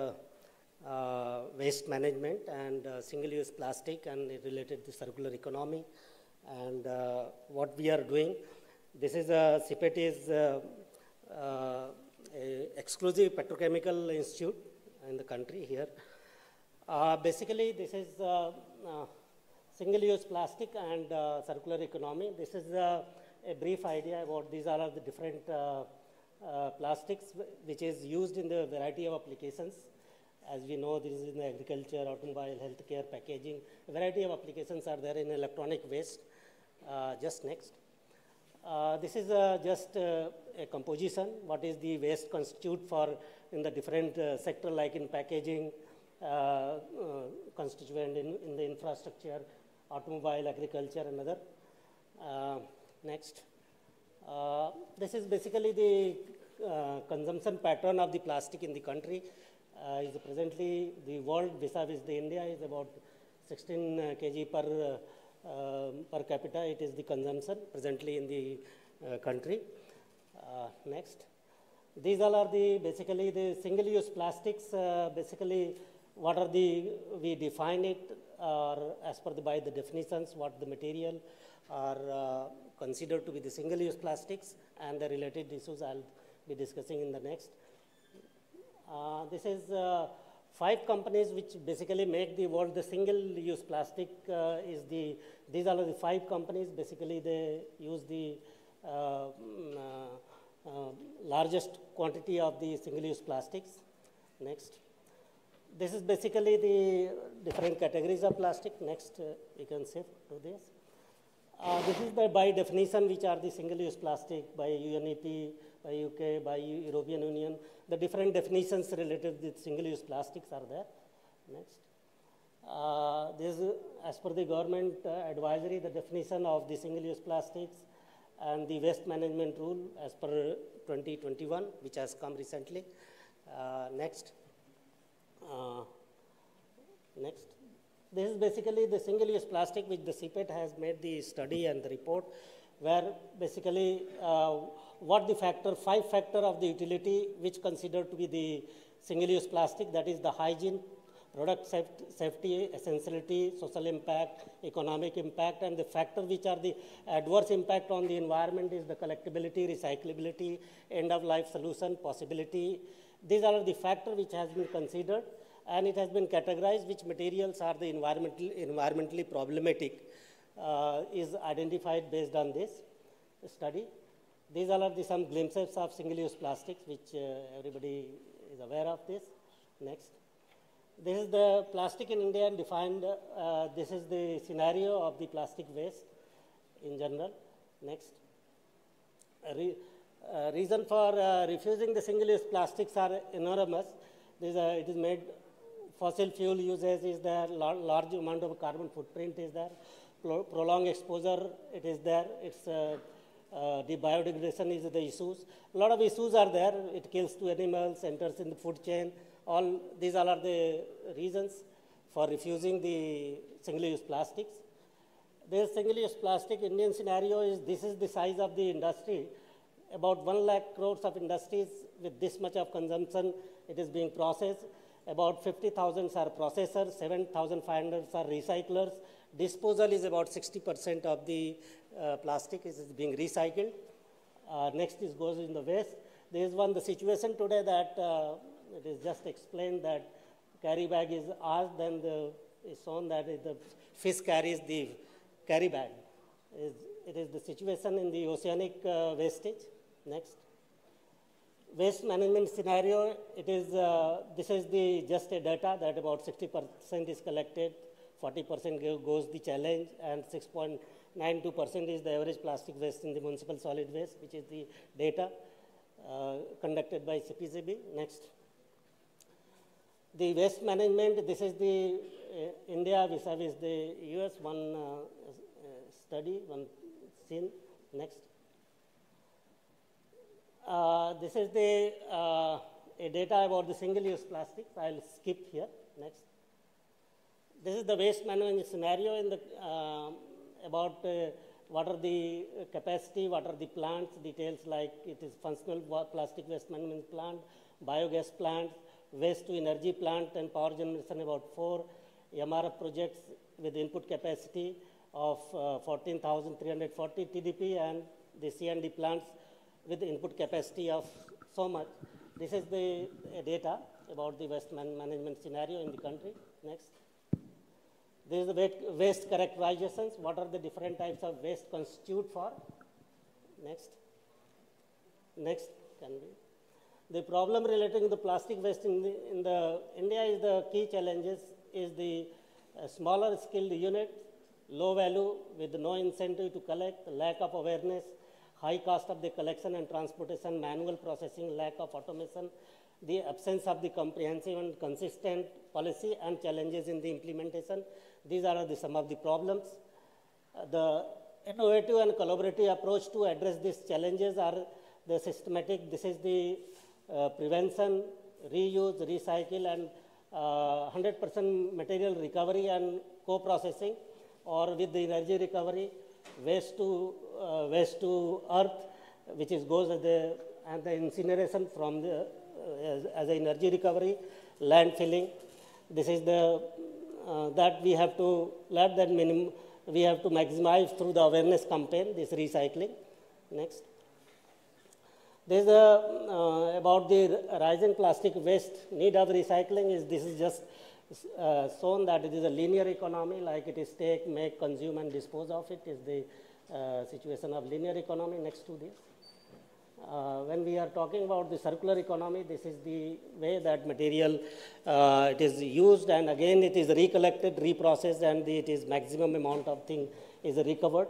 waste management and single-use plastic and related to circular economy and what we are doing. This is CPET is a exclusive petrochemical institute in the country here. Basically, this is single-use plastic and circular economy. This is a brief idea about these are the different plastics which is used in the variety of applications. As we know, this is in agriculture, automobile, healthcare, packaging. A variety of applications are there in electronic waste. Just next. This is just a composition. What is the waste constitute for in the different sector, like in packaging, constituent in the infrastructure, automobile, agriculture, and other. Next. This is basically the consumption pattern of the plastic in the country. Is presently the world vis-a-vis the India is about 16 kg per capita. It is the consumption presently in the country. Next. These all are the basically the single-use plastics. Basically, what are we define it or as per by the definitions, what the material are considered to be the single-use plastics and the related issues I'll be discussing in the next. This is 5 companies which basically make the world the single-use plastic. These are the 5 companies. Basically, they use the largest quantity of the single-use plastics. Next. This is basically the different categories of plastic. Next, we can shift to this. This is the by definition which are the single-use plastic by UNEP, by UK, by European Union. The different definitions related to single-use plastics are there. Next. This is as per the government advisory, the definition of the single-use plastics and the waste management rule as per 2021, which has come recently. Next. Next. This is basically the single-use plastic which the CPET has made the study and the report, where basically what the 5 factor of the utility which considered to be the single-use plastic, that is the hygiene, product safety, essentiality, social impact, economic impact, and the factor which are the adverse impact on the environment is the collectability, recyclability, end-of-life solution, possibility. These are the factors which has been considered, and it has been categorized which materials are the environmentally problematic is identified based on this study. These are some glimpses of single-use plastics which everybody is aware of this. Next. This is the plastic in India defined. This is the scenario of the plastic waste in general. Next. Reason for refusing the single-use plastics are enormous. It is made fossil fuel usage is there, large amount of carbon footprint is there, prolonged exposure it is there, it's the biodegradation is the issues. A lot of issues are there. It kills to animals, enters in the food chain. All these all are the reasons for refusing the single-use plastics. This single-use plastic Indian scenario is this is the size of the industry. About 1 lakh crores of industries with this much of consumption, it is being processed. About 50,000 are processors, 7,500 are recyclers. Disposal is about 60% of the plastic is being recycled. Next is goes in the waste. There is the situation today that it is just explained that carry bag is asked, then it's shown that the fish carries the carry bag. It is the situation in the oceanic wastage. Next. Waste management scenario, it is, this is just a data that about 60% is collected, 40% goes the challenge, and 6.92% is the average plastic waste in the municipal solid waste, which is the data conducted by CPCB. Next. The waste management, this is the India vis-a-vis the US, one study, one scene. Next. This is the a data about the single-use plastics. I'll skip here. Next. This is the waste management scenario in the about what are the capacity, what are the plants, details like it is functional plastic waste management plant, biogas plant, waste to energy plant and power generation about 4 MRF projects with input capacity of 14,340 TDP and the C&D plants with input capacity of so much. This is the data about the waste management scenario in the country. Next. This is the waste characterizations. What are the different types of waste constitute for? Next. Next can be. The problem relating to the plastic waste in the India is the key challenges is the smaller skilled unit, low value with no incentive to collect, lack of awareness, high cost of the collection and transportation, manual processing, lack of automation, the absence of the comprehensive and consistent policy and challenges in the implementation. These are some of the problems. The innovative and collaborative approach to address these challenges are the systematic. This is the prevention, reuse, recycle, and 100% material recovery and co-processing, or with the energy recovery, waste to earth, which goes as the incineration from the as a energy recovery, landfilling. This is the that we have to we have to maximize through the awareness campaign. This recycling. Next. There is about the rising plastic waste need of recycling is this is just shown that it is a linear economy, like it is take, make, consume, and dispose of it is the situation of linear economy. Next to this. When we are talking about the circular economy, this is the way that material it is used and again it is recollected, reprocessed, and it is maximum amount of thing is recovered.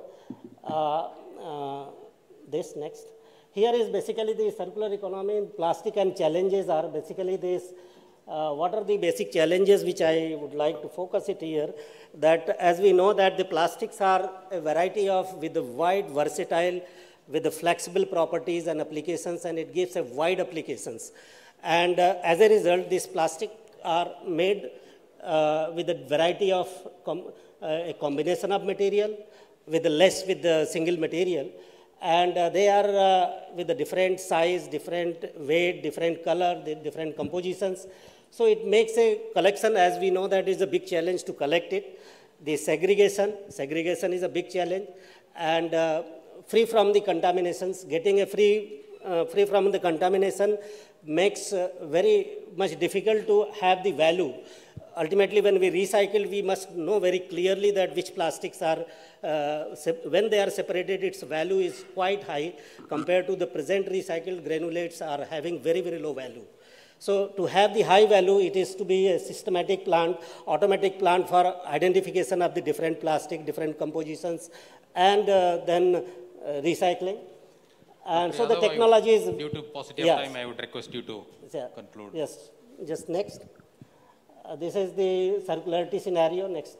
This next. Here is basically the circular economy in plastic, and challenges are basically this. What are the basic challenges which I would like to focus it here? That as we know that the plastics are a variety of with the wide versatile, with the flexible properties and applications, and it gives a wide applications. And as a result, these plastics are made with a variety of a combination of material, with the single material. And they are with a different size, different weight, different color, different compositions. So it makes a collection, as we know, that is a big challenge to collect it. The segregation is a big challenge, and free from the contaminations. Getting a free from the contamination makes very much difficult to have the value. Ultimately, when we recycle, we must know very clearly that which plastics are, when they are separated, its value is quite high compared to the present recycled granulates are having very, very low value. So to have the high value, it is to be a systematic plant, automatic plant for identification of the different plastic, different compositions, and then recycling. And so the technology is... Due to paucity of time, I would request you to conclude. Yes, just next. This is the circularity scenario. Next.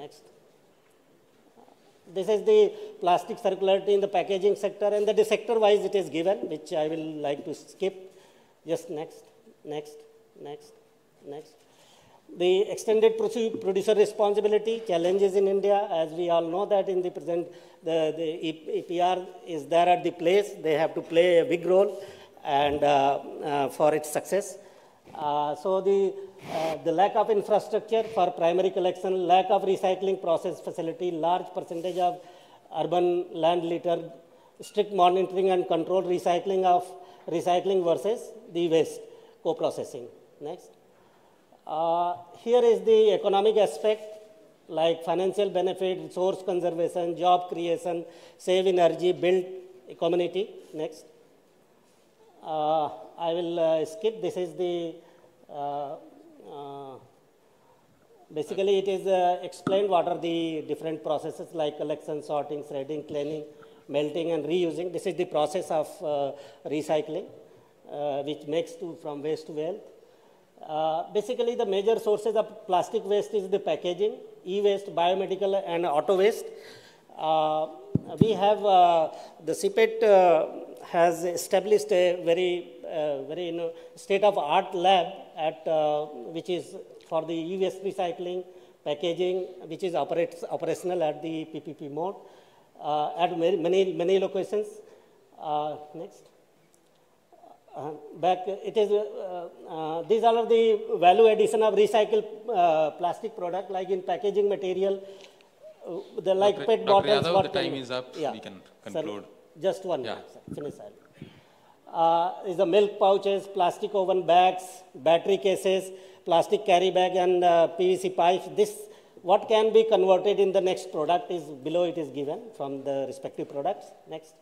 This is the plastic circularity in the packaging sector, and that is sector-wise it is given, which I will like to skip. Just next. The extended producer responsibility, challenges in India, as we all know that in the present, the EPR is there at the place. They have to play a big role and for its success. So the lack of infrastructure for primary collection, lack of recycling process facility, large percentage of urban land litter, strict monitoring and control recycling versus the waste co-processing. Next. Here is the economic aspect, like financial benefit, resource conservation, job creation, save energy, build a community. Next. I will skip. This is the, basically it is explained what are the different processes like collection, sorting, shredding, cleaning, melting and reusing. This is the process of recycling, which makes from waste to wealth. Basically the major sources of plastic waste is the packaging, e-waste, biomedical and auto waste. We have, the CPET has established a very state-of-art lab at, which is for the e-waste recycling, packaging, which is operational at the PPP mode at many locations. Next. Back, it is, these are the value addition of recycled plastic product, like in packaging material, the like Dr. PET Dr. bottles. Yadav, the time is up. Yeah. We can conclude. Sir, just 1 minute, sir. Finish. Is the milk pouches, plastic oven bags, battery cases, plastic carry bag and PVC pipes. This, what can be converted in the next product is below it is given from the respective products. Next.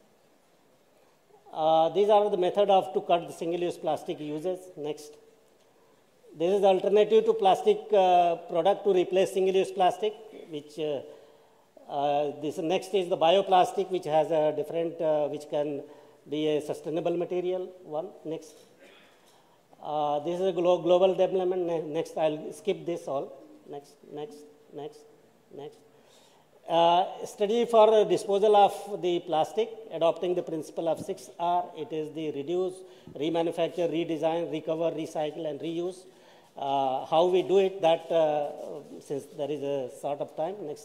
These are the method of to cut the single-use plastic uses. Next. This is the alternative to plastic product to replace single-use plastic, which this next is the bioplastic, which has a different, which can be a sustainable material. One. Next. This is a global development. Next, I'll skip this all. Next. Study for disposal of the plastic, adopting the principle of 6R. It is the reduce, remanufacture, redesign, recover, recycle, and reuse. How we do it, that since there is a sort of time. Next.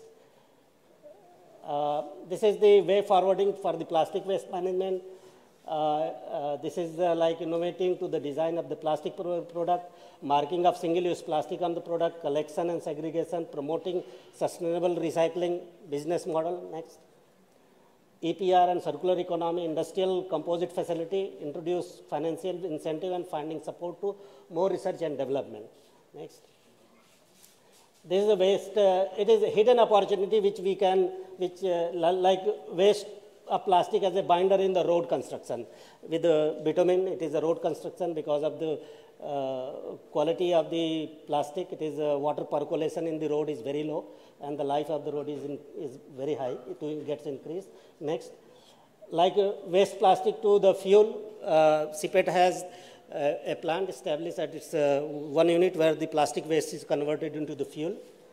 This is the way forwarding for the plastic waste management. This is like innovating to the design of the plastic product, marking of single-use plastic on the product, collection and segregation, promoting sustainable recycling business model. Next. EPR and circular economy, industrial composite facility, introduce financial incentive and funding support to more research and development. Next. This is a waste, it is a hidden opportunity which we can, like waste of plastic as a binder in the road construction. With the bitumen, it is a road construction because of the quality of the plastic. It is water percolation in the road is very low and the life of the road is very high. It gets increased. Next, like waste plastic to the fuel, CPET has a plant established at its one unit where the plastic waste is converted into the fuel.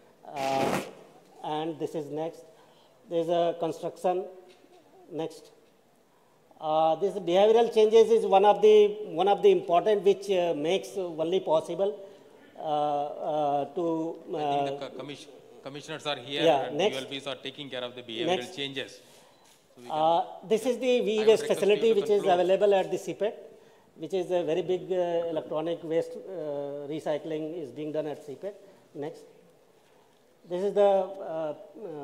And this is next. There is a construction. Next. This behavioral changes is one of the important which makes only possible to. I think the commissioners are here and ULBs are taking care of the behavioral changes. So this is the e-waste facility which is available at the CPET, which is a very big electronic waste recycling is being done at CPET. Next. This is the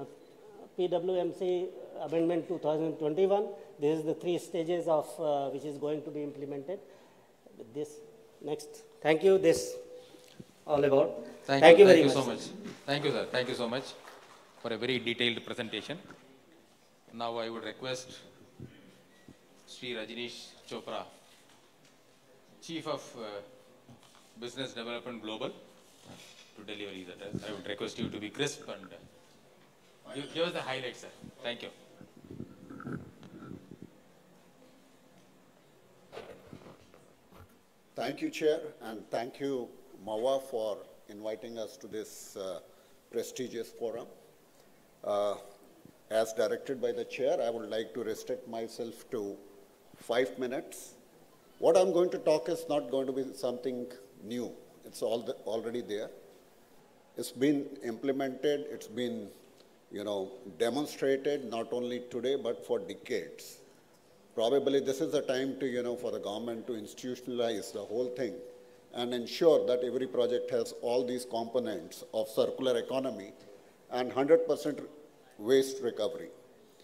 PWMC Amendment 2021. This is the 3 stages of which is going to be implemented. This. Next. Thank you. This all about. Thank you very much. Thank you so much. Thank you, sir. Thank you so much for a very detailed presentation. Now I would request Sri Rajneesh Chopra, Chief of Business Development Global, to deliver his address. I would request you to be crisp and give us the highlights, sir. Thank you. Thank you, Chair, and thank you, MAWA, for inviting us to this prestigious forum. As directed by the Chair, I would like to restrict myself to 5 minutes. What I'm going to talk is not going to be something new. It's already there. It's been implemented. It's been, demonstrated not only today but for decades. Probably this is the time to, for the government to institutionalize the whole thing and ensure that every project has all these components of circular economy and 100% waste recovery.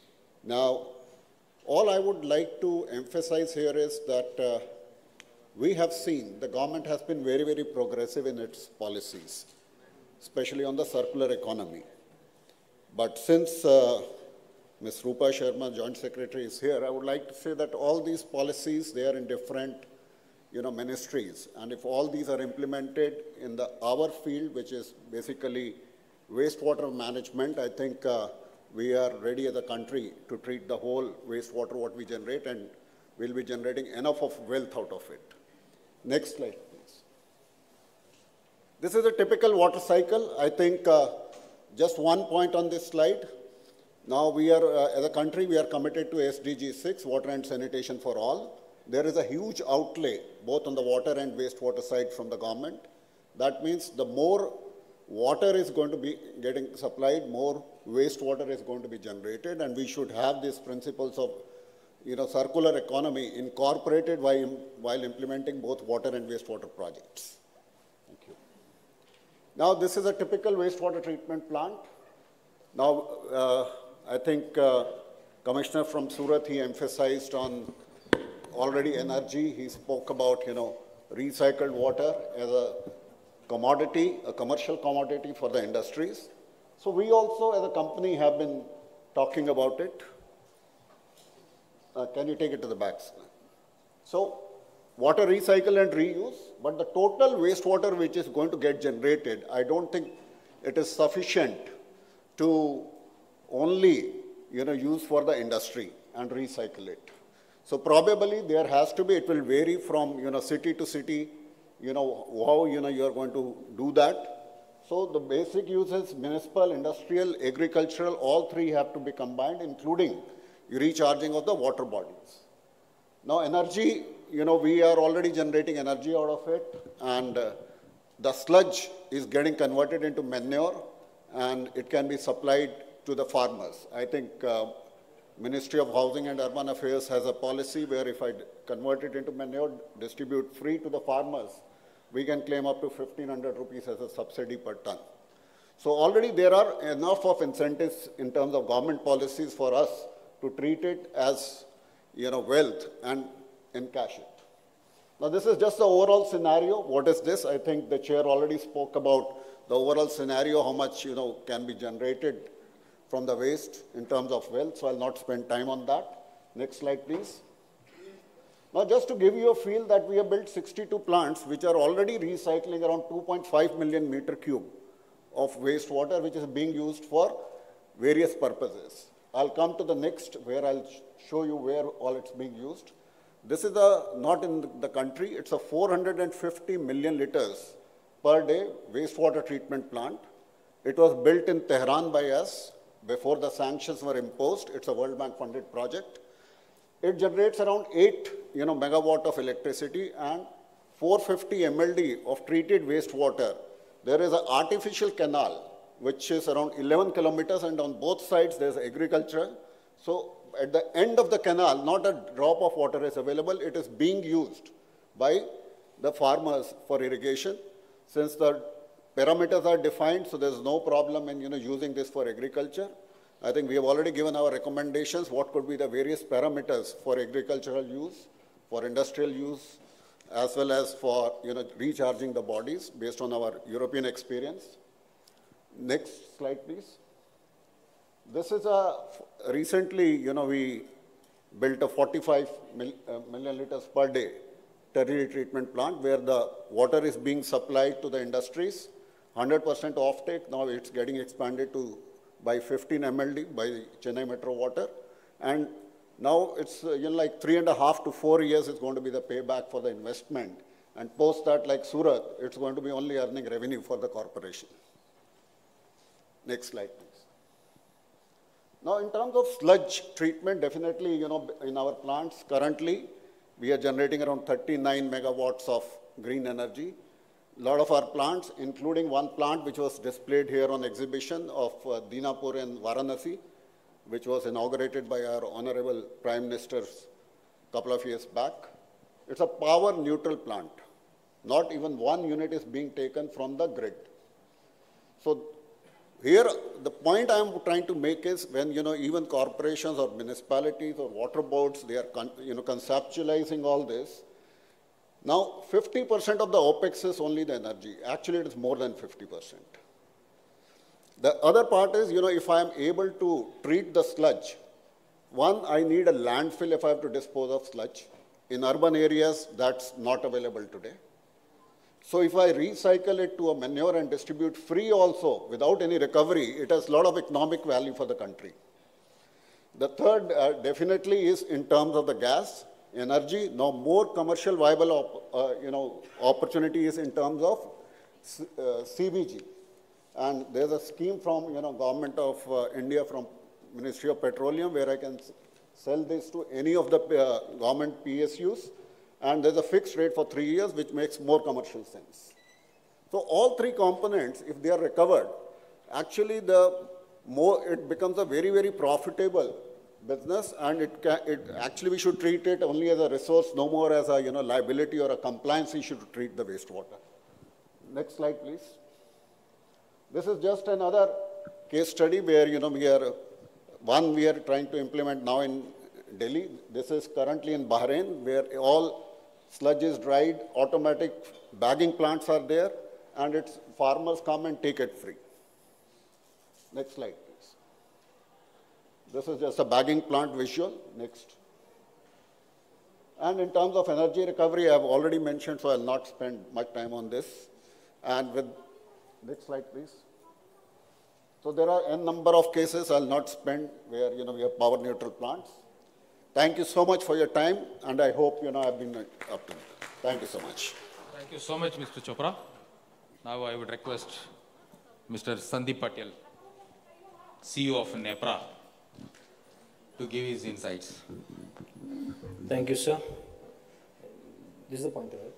Now, all I would like to emphasize here is that we have seen the government has been very, very progressive in its policies, especially on the circular economy. But since Ms. Rupa Sharma, Joint Secretary, is here, I would like to say that all these policies, they are in different ministries. And if all these are implemented in our field, which is basically wastewater management, I think we are ready as a country to treat the whole wastewater what we generate, and we'll be generating enough of wealth out of it. Next slide, please. This is a typical water cycle. I think just one point on this slide. Now we are, as a country, we are committed to SDG 6, water and sanitation for all. There is a huge outlay, both on the water and wastewater side from the government. That means the more water is going to be getting supplied, more wastewater is going to be generated, and we should have these principles of circular economy incorporated while implementing both water and wastewater projects. Thank you. Now, this is a typical wastewater treatment plant. Now, I think Commissioner from Surat, he emphasized on already energy. He spoke about, recycled water as a commodity, a commercial commodity for the industries. So we also, as a company, have been talking about it. Can you take it to the back? So, water recycle and reuse, but the total wastewater which is going to get generated, I don't think it is sufficient to only, use for the industry and recycle it. So probably there has to be, it will vary from, city to city, how, you are going to do that. So the basic uses, municipal, industrial, agricultural, all three have to be combined, including recharging of the water bodies. Now energy, we are already generating energy out of it, and the sludge is getting converted into manure, and it can be supplied to the farmers. I think Ministry of Housing and Urban Affairs has a policy where if I convert it into manure, distribute free to the farmers, we can claim up to 1,500 rupees as a subsidy per ton. So already there are enough of incentives in terms of government policies for us to treat it as, wealth and encash it. Now this is just the overall scenario. What is this? I think the chair already spoke about the overall scenario, how much, can be generated from the waste in terms of wealth, so I'll not spend time on that. Next slide, please. Now, just to give you a feel that we have built 62 plants which are already recycling around 2.5 million meter cube of wastewater, which is being used for various purposes. I'll come to the next where I'll show you where all it's being used. This is not in the country, it's a 450 million liters per day wastewater treatment plant. It was built in Tehran by us before the sanctions were imposed. It's a World Bank funded project. It generates around 8 megawatt of electricity and 450 MLD of treated wastewater. There is an artificial canal which is around 11 kilometers, and on both sides there's agriculture. So at the end of the canal, not a drop of water is available. It is being used by the farmers for irrigation. Since the parameters are defined, so there's no problem in using this for agriculture. I think we have already given our recommendations, what could be the various parameters for agricultural use, for industrial use, as well as for recharging the bodies based on our European experience. Next slide, please. This is recently, we built a 45 million liters per day tertiary treatment plant where the water is being supplied to the industries. 100% offtake, now it's getting expanded to by 15 MLD by Chennai Metro Water. And now it's like 3.5 to 4 years is going to be the payback for the investment. And post that, like Surat, it's going to be only earning revenue for the corporation. Next slide, please. Now, in terms of sludge treatment, definitely, in our plants currently, we are generating around 39 megawatts of green energy. A lot of our plants, including one plant which was displayed here on exhibition of Dinapur and Varanasi, which was inaugurated by our Honorable Prime Minister a couple of years back. It's a power neutral plant. Not even one unit is being taken from the grid. So here the point I'm trying to make is when, even corporations or municipalities or water boards, they are, conceptualizing all this. Now, 50% of the OPEX is only the energy. Actually, it is more than 50%. The other part is, if I am able to treat the sludge, one, I need a landfill if I have to dispose of sludge. In urban areas, that's not available today. So if I recycle it to a manure and distribute free also, without any recovery, it has a lot of economic value for the country. The third definitely is in terms of the gas, energy. Now more commercial viable opportunities in terms of CBG. And there's a scheme from Government of India, from Ministry of Petroleum, where I can sell this to any of the government PSUs. And there's a fixed rate for 3 years, which makes more commercial sense. So all three components, if they are recovered, actually it becomes a very, very profitable business, and actually we should treat it only as a resource, no more as a liability or a compliance issue to treat the wastewater. Next slide, please. This is just another case study where we are trying to implement now in Delhi. This is currently in Bahrain, where all sludge is dried, automatic bagging plants are there, and farmers come and take it free. Next slide, please. This is just a bagging plant visual. Next. And in terms of energy recovery, I have already mentioned, so I'll not spend much time on this. And with, next slide, please. So there are a number of cases I'll not spend where, we have power neutral plants. Thank you so much for your time, and I hope, I've been up to it. Thank you so much. Thank you so much, Mr. Chopra. Now I would request Mr. Sandeep Patel, CEO of NEPRA, to give his insights. Thank you, sir. This is the pointer, right?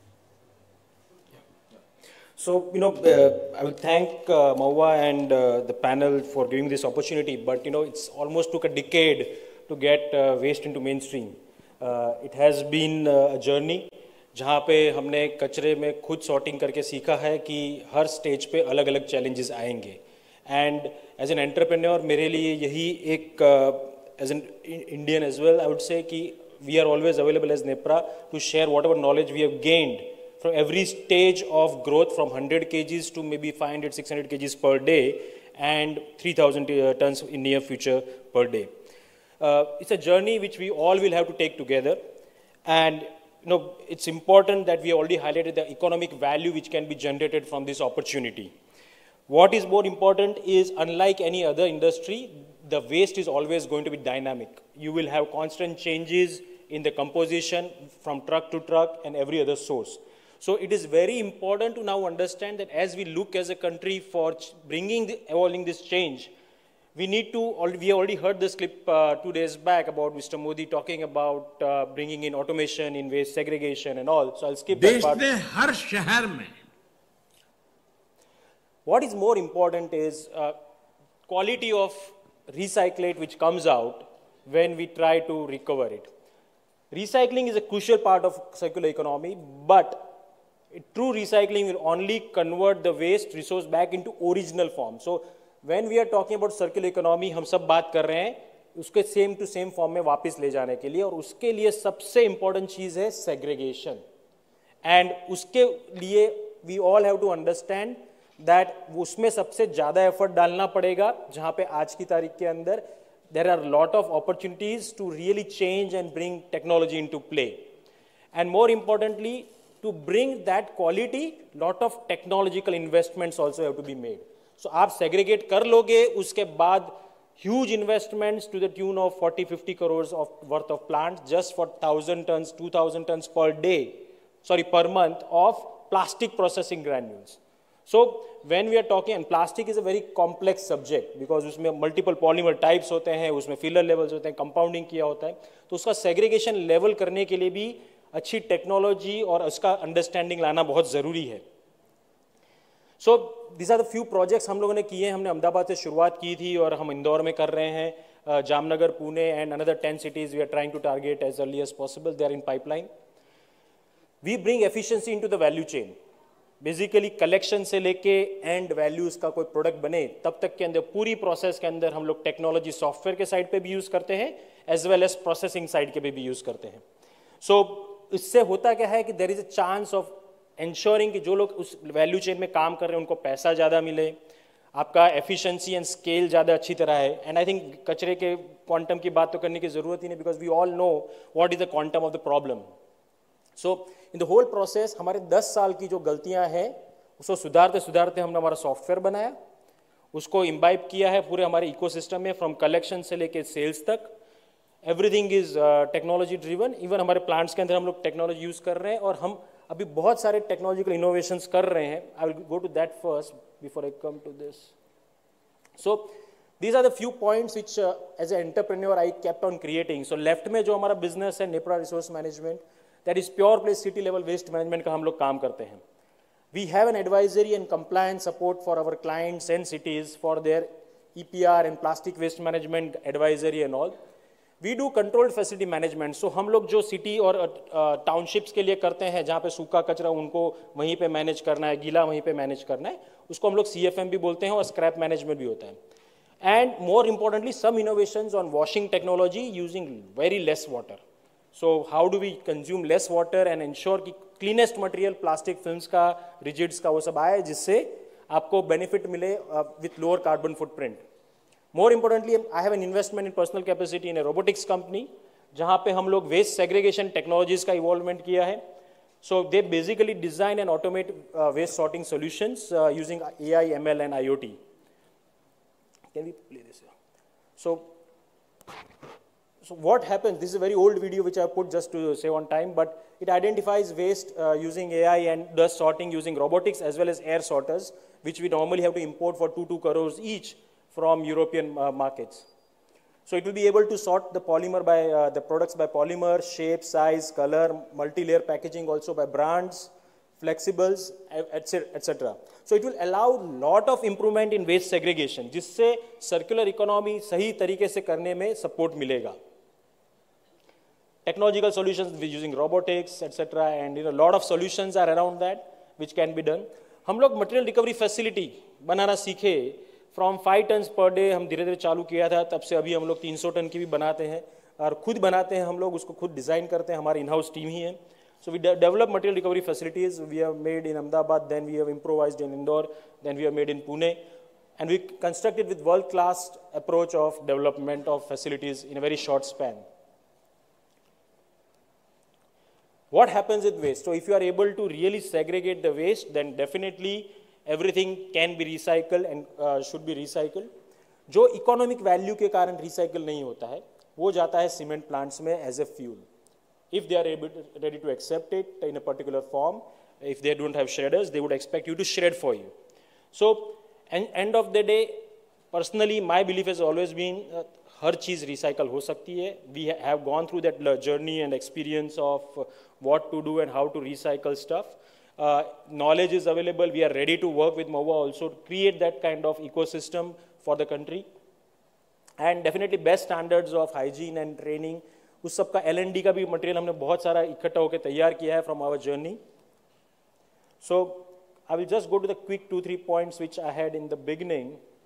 So, I would thank Mahua and the panel for giving this opportunity, but, it's almost took a decade to get waste into mainstream. It has been a journey, जहाँ पे हमने कचरे में खुद sorting करके सीखा है कि हर stage पे अलग-अलग challenges आएंगे. And as an entrepreneur, मेरे लिए यही एक as an Indian as well, I would say कि we are always available as NEPRA to share whatever knowledge we have gained from every stage of growth, from 100 kgs to maybe 500, 600 kgs per day, and 3,000 tons in near future per day. It's a journey which we all will have to take together, and it's important that we already highlighted the economic value which can be generated from this opportunity. What is more important is, unlike any other industry, the waste is always going to be dynamic. You will have constant changes in the composition from truck to truck and every other source. So it is very important to now understand that as we look as a country for evolving this change, we need to, we already heard this clip 2 days back about Mr. Modi talking about bringing in automation in waste segregation and all. So I'll skip that part. हर शहर में. What is more important is quality of recyclate which comes out when we try to recover it. Recycling is a crucial part of circular economy, but true recycling will only convert the waste resource back into original form. So when we are talking about circular economy, हम सब बात कर रहे हैं उसके same to same form में वापस ले जाने के लिए, और उसके लिए सबसे important चीज़ है segregation. And उसके लिए we all have to understand that उसमें सबसे ज़्यादा effort डालना पड़ेगा, जहाँ पे आज की तारीख के अंदर there are a lot of opportunities to really change and bring technology into play. And more importantly, to bring that quality, lot of technological investments also have to be made. So आप segregate कर लोगे, उसके बाद huge investments to the tune of 40-50 crores of worth of plants just for 1,000 tons, 2,000 tons per month of plastic processing granules. So when we are talking, and plastic is a very complex subject because उसमें multiple polymer types होते हैं, उसमें filler levels होते हैं, compounding किया होता है, तो उसका segregation level करने के लिए भी अच्छी technology और उसका understanding लाना बहुत ज़रूरी है. So these are the few projects हम लोगों ने किए हैं. हमने अहमदाबाद से शुरुआत की थी और हम इंदौर में कर रहे हैं, Jamnagar, Pune and another 10 cities we are trying to target as early as possible. They are in pipeline. We bring efficiency into the value chain. Basically collection से लेके एंड वैल्यूज का कोई प्रोडक्ट बने तब तक के अंदर पूरी प्रोसेस के अंदर हम लोग टेक्नोलॉजी सॉफ्टवेयर के साइड पे भी यूज करते हैं as well as processing side के भी यूज करते हैं. सो इससे होता क्या है कि there is a chance of ensuring कि जो लोग उस वैल्यू चेन में काम कर रहे हैं उनको पैसा ज़्यादा मिले, आपका एफिशिएंसी एंड स्केल ज़्यादा अच्छी तरह है. एंड आई थिंक कचरे के क्वांटम की बात तो करने की ज़रूरत ही नहीं, because we all know what is the quantum of the problem. So in the whole process हमारे 10 साल की जो गलतियां हैं उसको सुधारते सुधारते हमने हमारा सॉफ्टवेयर बनाया, उसको इम्बाइब किया है पूरे हमारे इकोसिस्टम में, फ्रॉम कलेक्शन से लेके सेल्स तक. Everything is technology driven. Even हमारे प्लांट्स के अंदर हम लोग टेक्नोलॉजी यूज कर रहे हैं और हम अभी बहुत सारे टेक्नोलॉजिकल इनोवेशंस कर रहे हैं. I will go to that first before I come to this. So these are the few points which as an entrepreneur I kept on creating. So left में जो हमारा business है Nipra Resource Management, that is pure play city level waste management का हम लोग काम करते हैं. We have an advisory and compliance support for our clients and cities for their EPR and plastic waste management advisory and all. We do controlled facility management. So हम लोग जो city और townships के लिए करते हैं जहाँ पे सूखा कचरा उनको वहीं पे मैनेज करना है, गीला वहीं पे मैनेज करना है, उसको हम लोग CFM भी बोलते हैं और स्क्रैप मैनेजमेंट भी होता है. And more importantly, some innovations on washing technology using very less water. So how do we consume less water and ensure कि cleanest material plastic films का, rigids का वो सब आए जिससे आपको benefit मिले with lower carbon footprint. More importantly, I have an investment in personal capacity in a robotics company जहाँ पे हम लोग waste segregation technologies का involvement किया है. So they basically design and automate waste sorting solutions using AI, ML and IoT. Can we play this here? So what happens, this is a very old video which I put just to save on time, but it identifies waste using AI and does sorting using robotics as well as air sorters, which we normally have to import for 2 crores each from European markets. So it will be able to sort the polymer by, the products by polymer, shape, size, color, multi-layer packaging also by brands, flexibles, etc. So it will allow lot of improvement in waste segregation, जिससे circular economy सही तरीके से करने में support मिलेगा. Technological solutions using robotics, etc. and lot of solutions are around that which can be done. हम लोग material recovery facility बनाना सीखे. From 5 tons per day हम धीरे धीरे चालू किया था, तब से अभी हम लोग 300 टन की भी बनाते हैं और खुद बनाते हैं हम लोग, उसको खुद डिज़ाइन करते हैं, हमारी इन-हाउस टीम ही है. So we develop material recovery facilities. We have made in Ahmedabad, then we have improvised in Indore, then we have made in Pune, and we constructed with world-class approach of development of facilities in a very short span. What happens with waste? So if you are able to really segregate the waste, then definitely everything can be recycled and should be recycled. जो economic value के कारण recycle नहीं होता है, वो जाता है cement plants में as a fuel. If they are ready to accept it in a particular form, if they don't have shredders, they would expect you to shred for you. So, end of the day, personally, my belief has always been her cheese recycle हो सकती है. We have gone through that journey and experience of what to do and how to recycle stuff. Knowledge is available. We are ready to work with MOVA also to create that kind of ecosystem for the country. And definitely best standards of hygiene and training. उस सब का L&D का भी material हमने बहुत सारा इकट्ठा होकर तैयार किया है from our journey. So I will just go to the quick 2-3 points which I had in the beginning.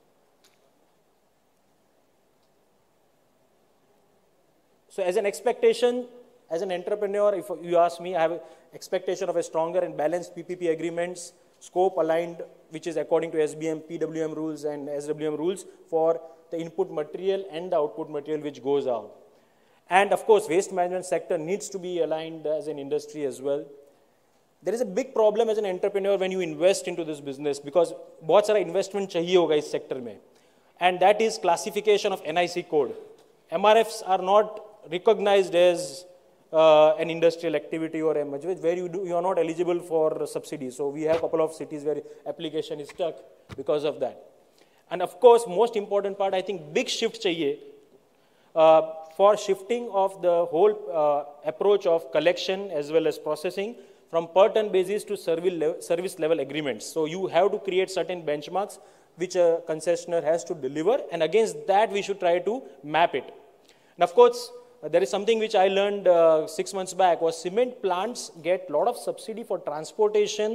So as an expectation, as an entrepreneur, if you ask me, I have an expectation of a stronger and balanced PPP agreements, scope aligned, which is according to SBM, PWM rules and SWM rules for the input material and the output material which goes out. And of course, waste management sector needs to be aligned as an industry as well. There is a big problem as an entrepreneur when you invest into this business because बहुत सारा investment चाहिए होगा इस sector में. And that is classification of NIC code. MRFs are not recognized as an industrial activity or where you are not eligible for subsidy. So we have a couple of cities where application is stuck because of that. And of course, most important part, I think big shift चाहिए for shifting of the whole approach of collection as well as processing from per ton basis to service level agreements. So you have to create certain benchmarks which a concessionaire has to deliver, and against that we should try to map it. And of course, there is something which I learned 6 months back was cement plants get a lot of subsidy for transportation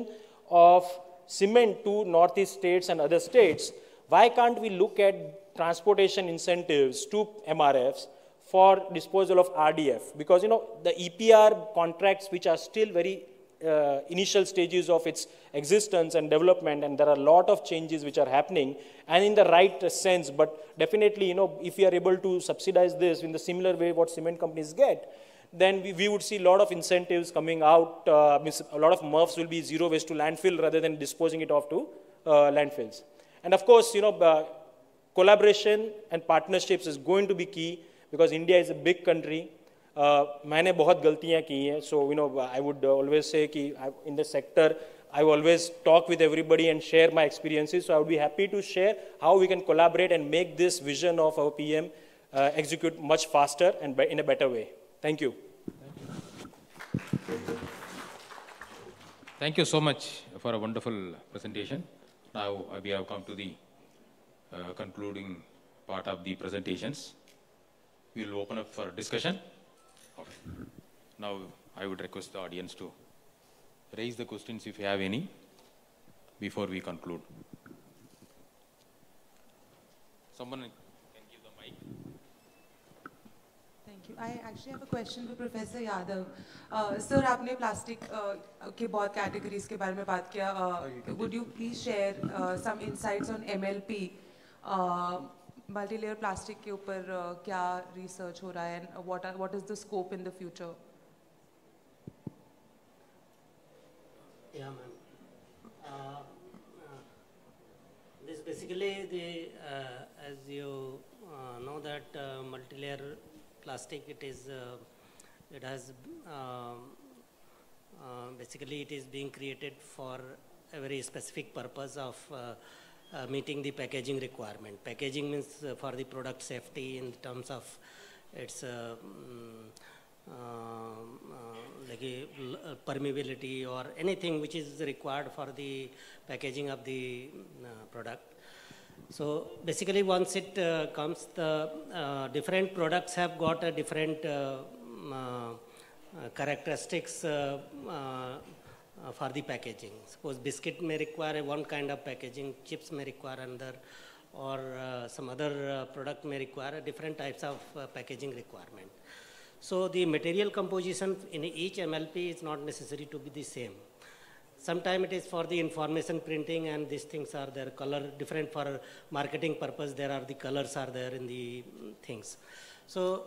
of cement to northeast states and other states, why can't we look at transportation incentives to MRFs for disposal of RDF? Because, the EPR contracts, which are still very initial stages of its existence and development, and there are a lot of changes which are happening, and in the right sense, but definitely, if we are able to subsidize this in the similar way what cement companies get, then we would see a lot of incentives coming out. A lot of MRFs will be zero waste to landfill rather than disposing it off to landfills. And of course, collaboration and partnerships is going to be key, because India is a big country. मैंने बहुत गलतियाँ की हैं, so I would always say कि in the sector I always talk with everybody and share my experiences. So I would be happy to share how we can collaborate and make this vision of our PM execute much faster and in a better way. Thank you. Thank you so much for a wonderful presentation. Now we have come to the concluding part of the presentations. We will open up for discussion. Okay. Now I would request the audience to raise the questions if you have any before we conclude. Someone can give the mic. Thank you. I actually have a question for Professor Yadav. Sir, आपने plastic के बहुत categories के बारे में बात किया. Would you please share some insights on MLP? Multi-layer plastic के ऊपर क्या research हो रहा है, and what is the scope in the future? Yeah, ma'am. This basically as you know that multi-layer plastic, it has basically it is being created for a very specific purpose of meeting the packaging requirement. Packaging means for the product safety in terms of its permeability or anything which is required for the packaging of the product. So basically once it comes, the different products have got a different characteristics for the packaging. Suppose biscuit may require one kind of packaging, chips may require another, or some other product may require different types of packaging requirement. So the material composition in each MLP is not necessary to be the same. Sometimes it is for the information printing, and these things are there, color different for marketing purpose, there are the colors are there in the things. So,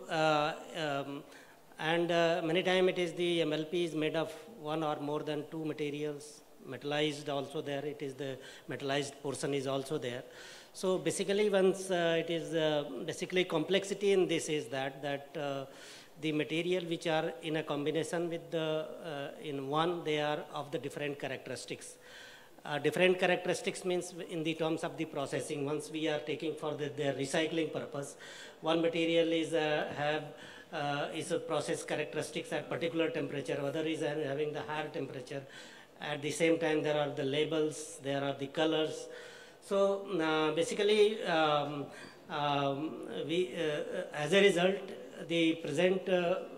many times it is the MLP is made of one or more than two materials, metallized also there, it is the metallized portion is also there. So basically once it is, basically complexity in this is that the material which are in a combination with the, in one, they are of the different characteristics. Different characteristics means in the terms of the processing, once we are taking for their recycling purpose, one material is is a process characteristics at particular temperature, other is having the higher temperature. At the same time, there are the labels, there are the colors. So basically, as a result, the present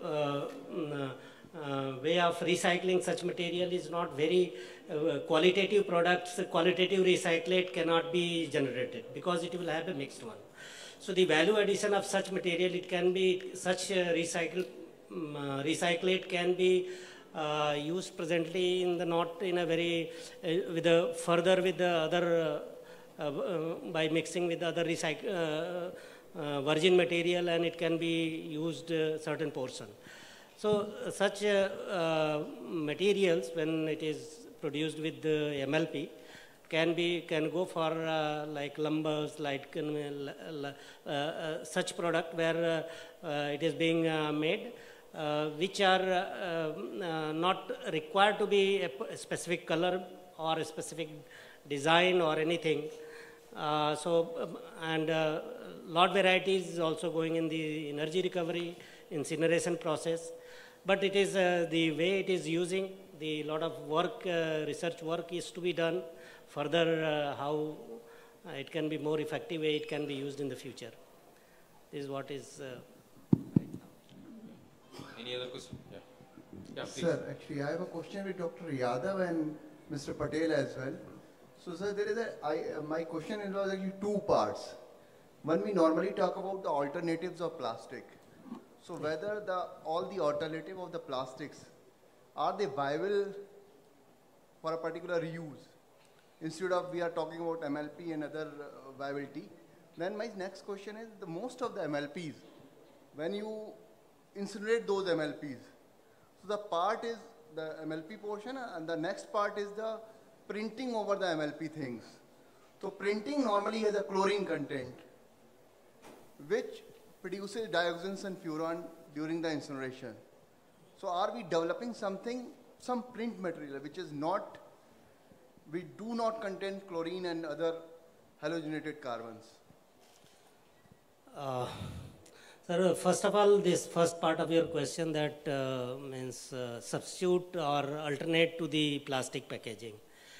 way of recycling such material is not very qualitative products, qualitative recyclate cannot be generated because it will have a mixed one. So the value addition of such material, it can be such recyclate can be used presently in the not in a very with the further with the other by mixing with the other virgin material, and it can be used certain portion. So such materials, when it is produced with the MLP, can go for like lumbers, like such product where it is being made, which are not required to be a specific color or a specific design or anything. Lot varieties is also going in the energy recovery, incineration process, but it is the way it is using, the lot of work, research work is to be done. Further, how it can be more effective way it can be used in the future. This is what is right now. Any other question? Yeah. Yeah, please. Sir, actually I have a question with Dr. Yadav, and Mr. Patel as well. So sir, there is my question involves actually two parts. One, we normally talk about the alternatives of plastic. So whether all the alternative of the plastics, are they viable for a particular reuse? Instead of we are talking about MLP and other viability. Then my next question is, the most of the MLPs, when you incinerate those MLPs, so the part is the MLP portion and the next part is the printing over the MLP things. So printing normally has a chlorine content, which produces dioxins and furan during the incineration. So are we developing some print material which is not, we do not contain chlorine and other halogenated carbons? Sir, first of all, this first part of your question that means substitute or alternate to the plastic packaging.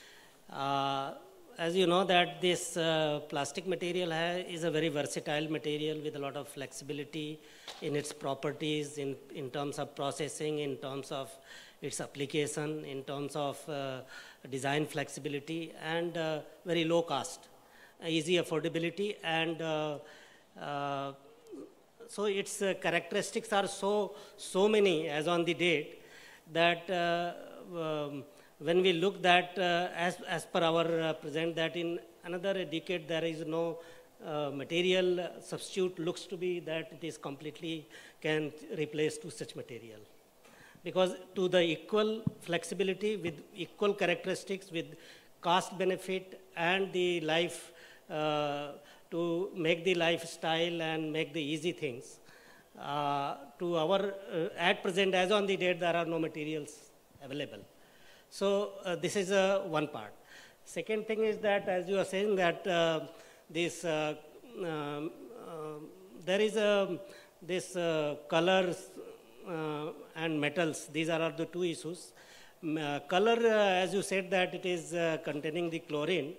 As you know that this plastic material is a very versatile material with a lot of flexibility in its properties, in terms of processing, in terms of its application, in terms of design flexibility, and very low cost, easy affordability, and so its characteristics are so many as on the date that when we look that as per our present, that in another decade there is no material substitute looks to be that it is completely can replace to such material. Because to the equal flexibility with equal characteristics with cost benefit and the life to make the lifestyle and make the easy things. To our, at present, as on the date, there are no materials available. So this is one part. Second thing is that, as you are saying that this, there is this colors and metals, these are the two issues. Color, as you said that it is containing the chlorine.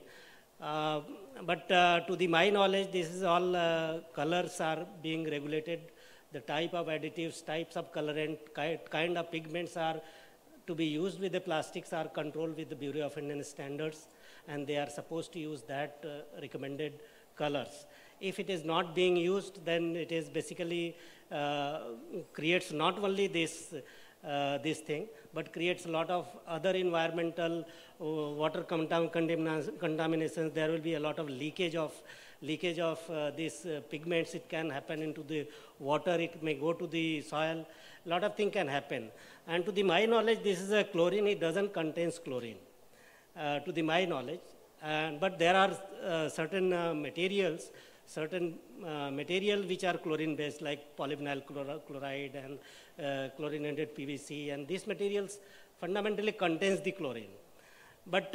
But to my knowledge, this is all colors are being regulated. The type of additives, types of colorant, kind of pigments are to be used with the plastics are controlled with the Bureau of Indian Standards, and they are supposed to use that recommended colors. If it is not being used, then it is basically creates not only this thing, but creates a lot of other environmental water contaminations. There will be a lot of leakage of these pigments. It can happen into the water. It may go to the soil. A lot of things can happen. And to my knowledge, this is a chlorine. It doesn't contain chlorine. To my knowledge, but there are certain materials which are chlorine based, like polyvinyl chloride and chlorinated PVC, and these materials fundamentally contains the chlorine. But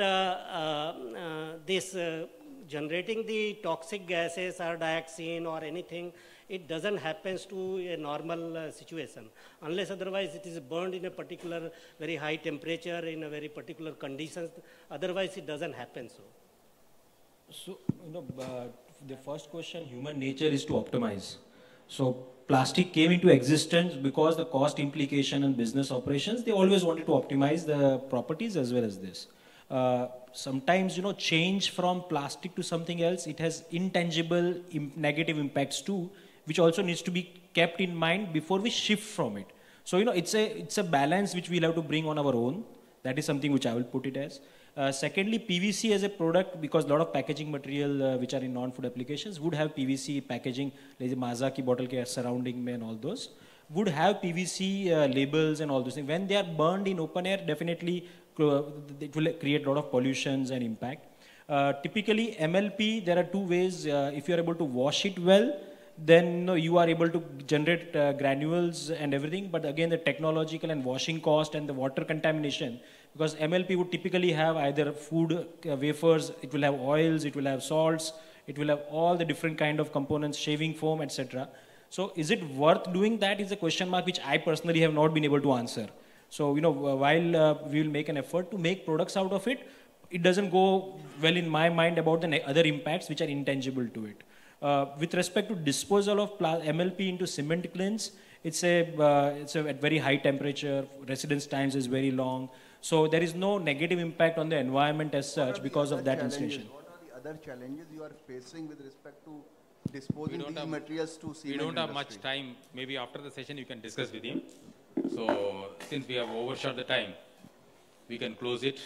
this generating the toxic gases or dioxin or anything, it doesn't happen to a normal situation, unless otherwise it is burned in a particular very high temperature in a very particular conditions. Otherwise it doesn't happen so. So, the first question, human nature is to optimize. So plastic came into existence because the cost implication and business operations, they always wanted to optimize the properties as well as this. Sometimes, change from plastic to something else, it has intangible negative impacts too, which also needs to be kept in mind before we shift from it. So, it's a balance which we'll have to bring on our own. That is something which I will put it as. Secondly, PVC as a product, because a lot of packaging material which are in non-food applications would have PVC packaging, like the Maaza ki bottle ke surrounding mein and all those, would have PVC labels and all those things. When they are burned in open air, definitely it will create a lot of pollutions and impact. Typically, MLP, there are two ways. If you are able to wash it well, then you are able to generate granules and everything. But again, the technological and washing cost and the water contamination, because MLP would typically have either food wafers, it will have oils, it will have salts, it will have all the different kind of components, shaving foam, etc. So is it worth doing that is a question mark which I personally have not been able to answer. So, while we will make an effort to make products out of it, it doesn't go well in my mind about the other impacts which are intangible to it. With respect to disposal of MLP into cement kilns, it's at very high temperature, residence times is very long. So there is no negative impact on the environment as such because of that Challenges? installation. What are the other challenges you are facing with respect to disposing these materials to cement We don't have much industry? time. Maybe after the session you can discuss with him. So since we have overshot the time, we can close it.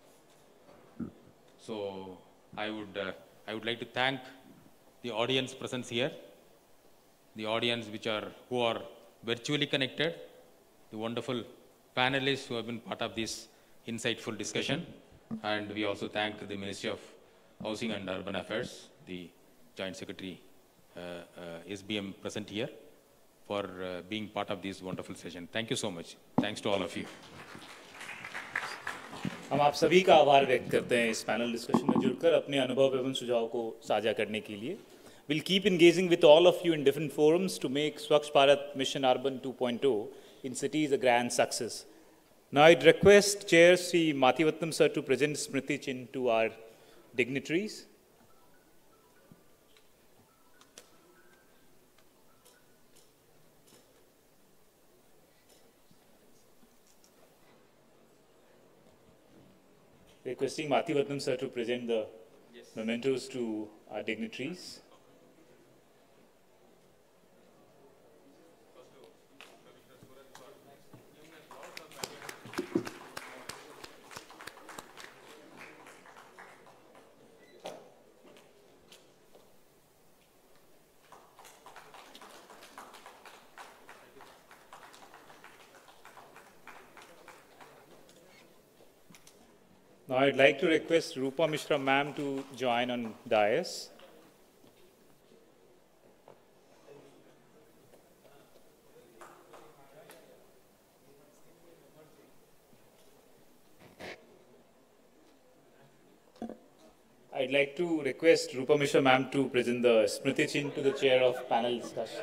So I would like to thank the audience presence here, the audience who are virtually connected, the wonderful panelists who have been part of this insightful discussion, and we also thank the Ministry of Housing and Urban Affairs, the Joint Secretary SBM present here, for being part of this wonderful session. Thank you so much. Thanks to all of you. हम आप सभी का आभार व्यक्त करते हैं इस panel discussion में जुड़कर अपने अनुभव एवं सुझाव को साझा करने के लिए. We'll keep engaging with all of you in different forums to make Swachh Bharat Mission Urban 2.0 in cities a grand success. Now I'd request Chair Sri Mathivatnam sir to present Smriti Chin to our dignitaries. Requesting Mathivatnam sir to present the mementos to our dignitaries. Now I'd like to request Rupa Mishra ma'am to join on dais. I'd like to request Rupa Mishra ma'am to present the Smriti Chin to the chair of panel discussion.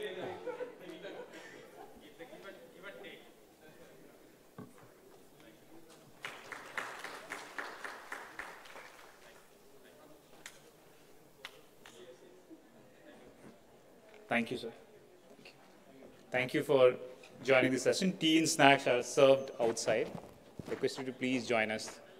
Thank you, sir. Thank you for joining the session. Tea and snacks are served outside. Request you to please join us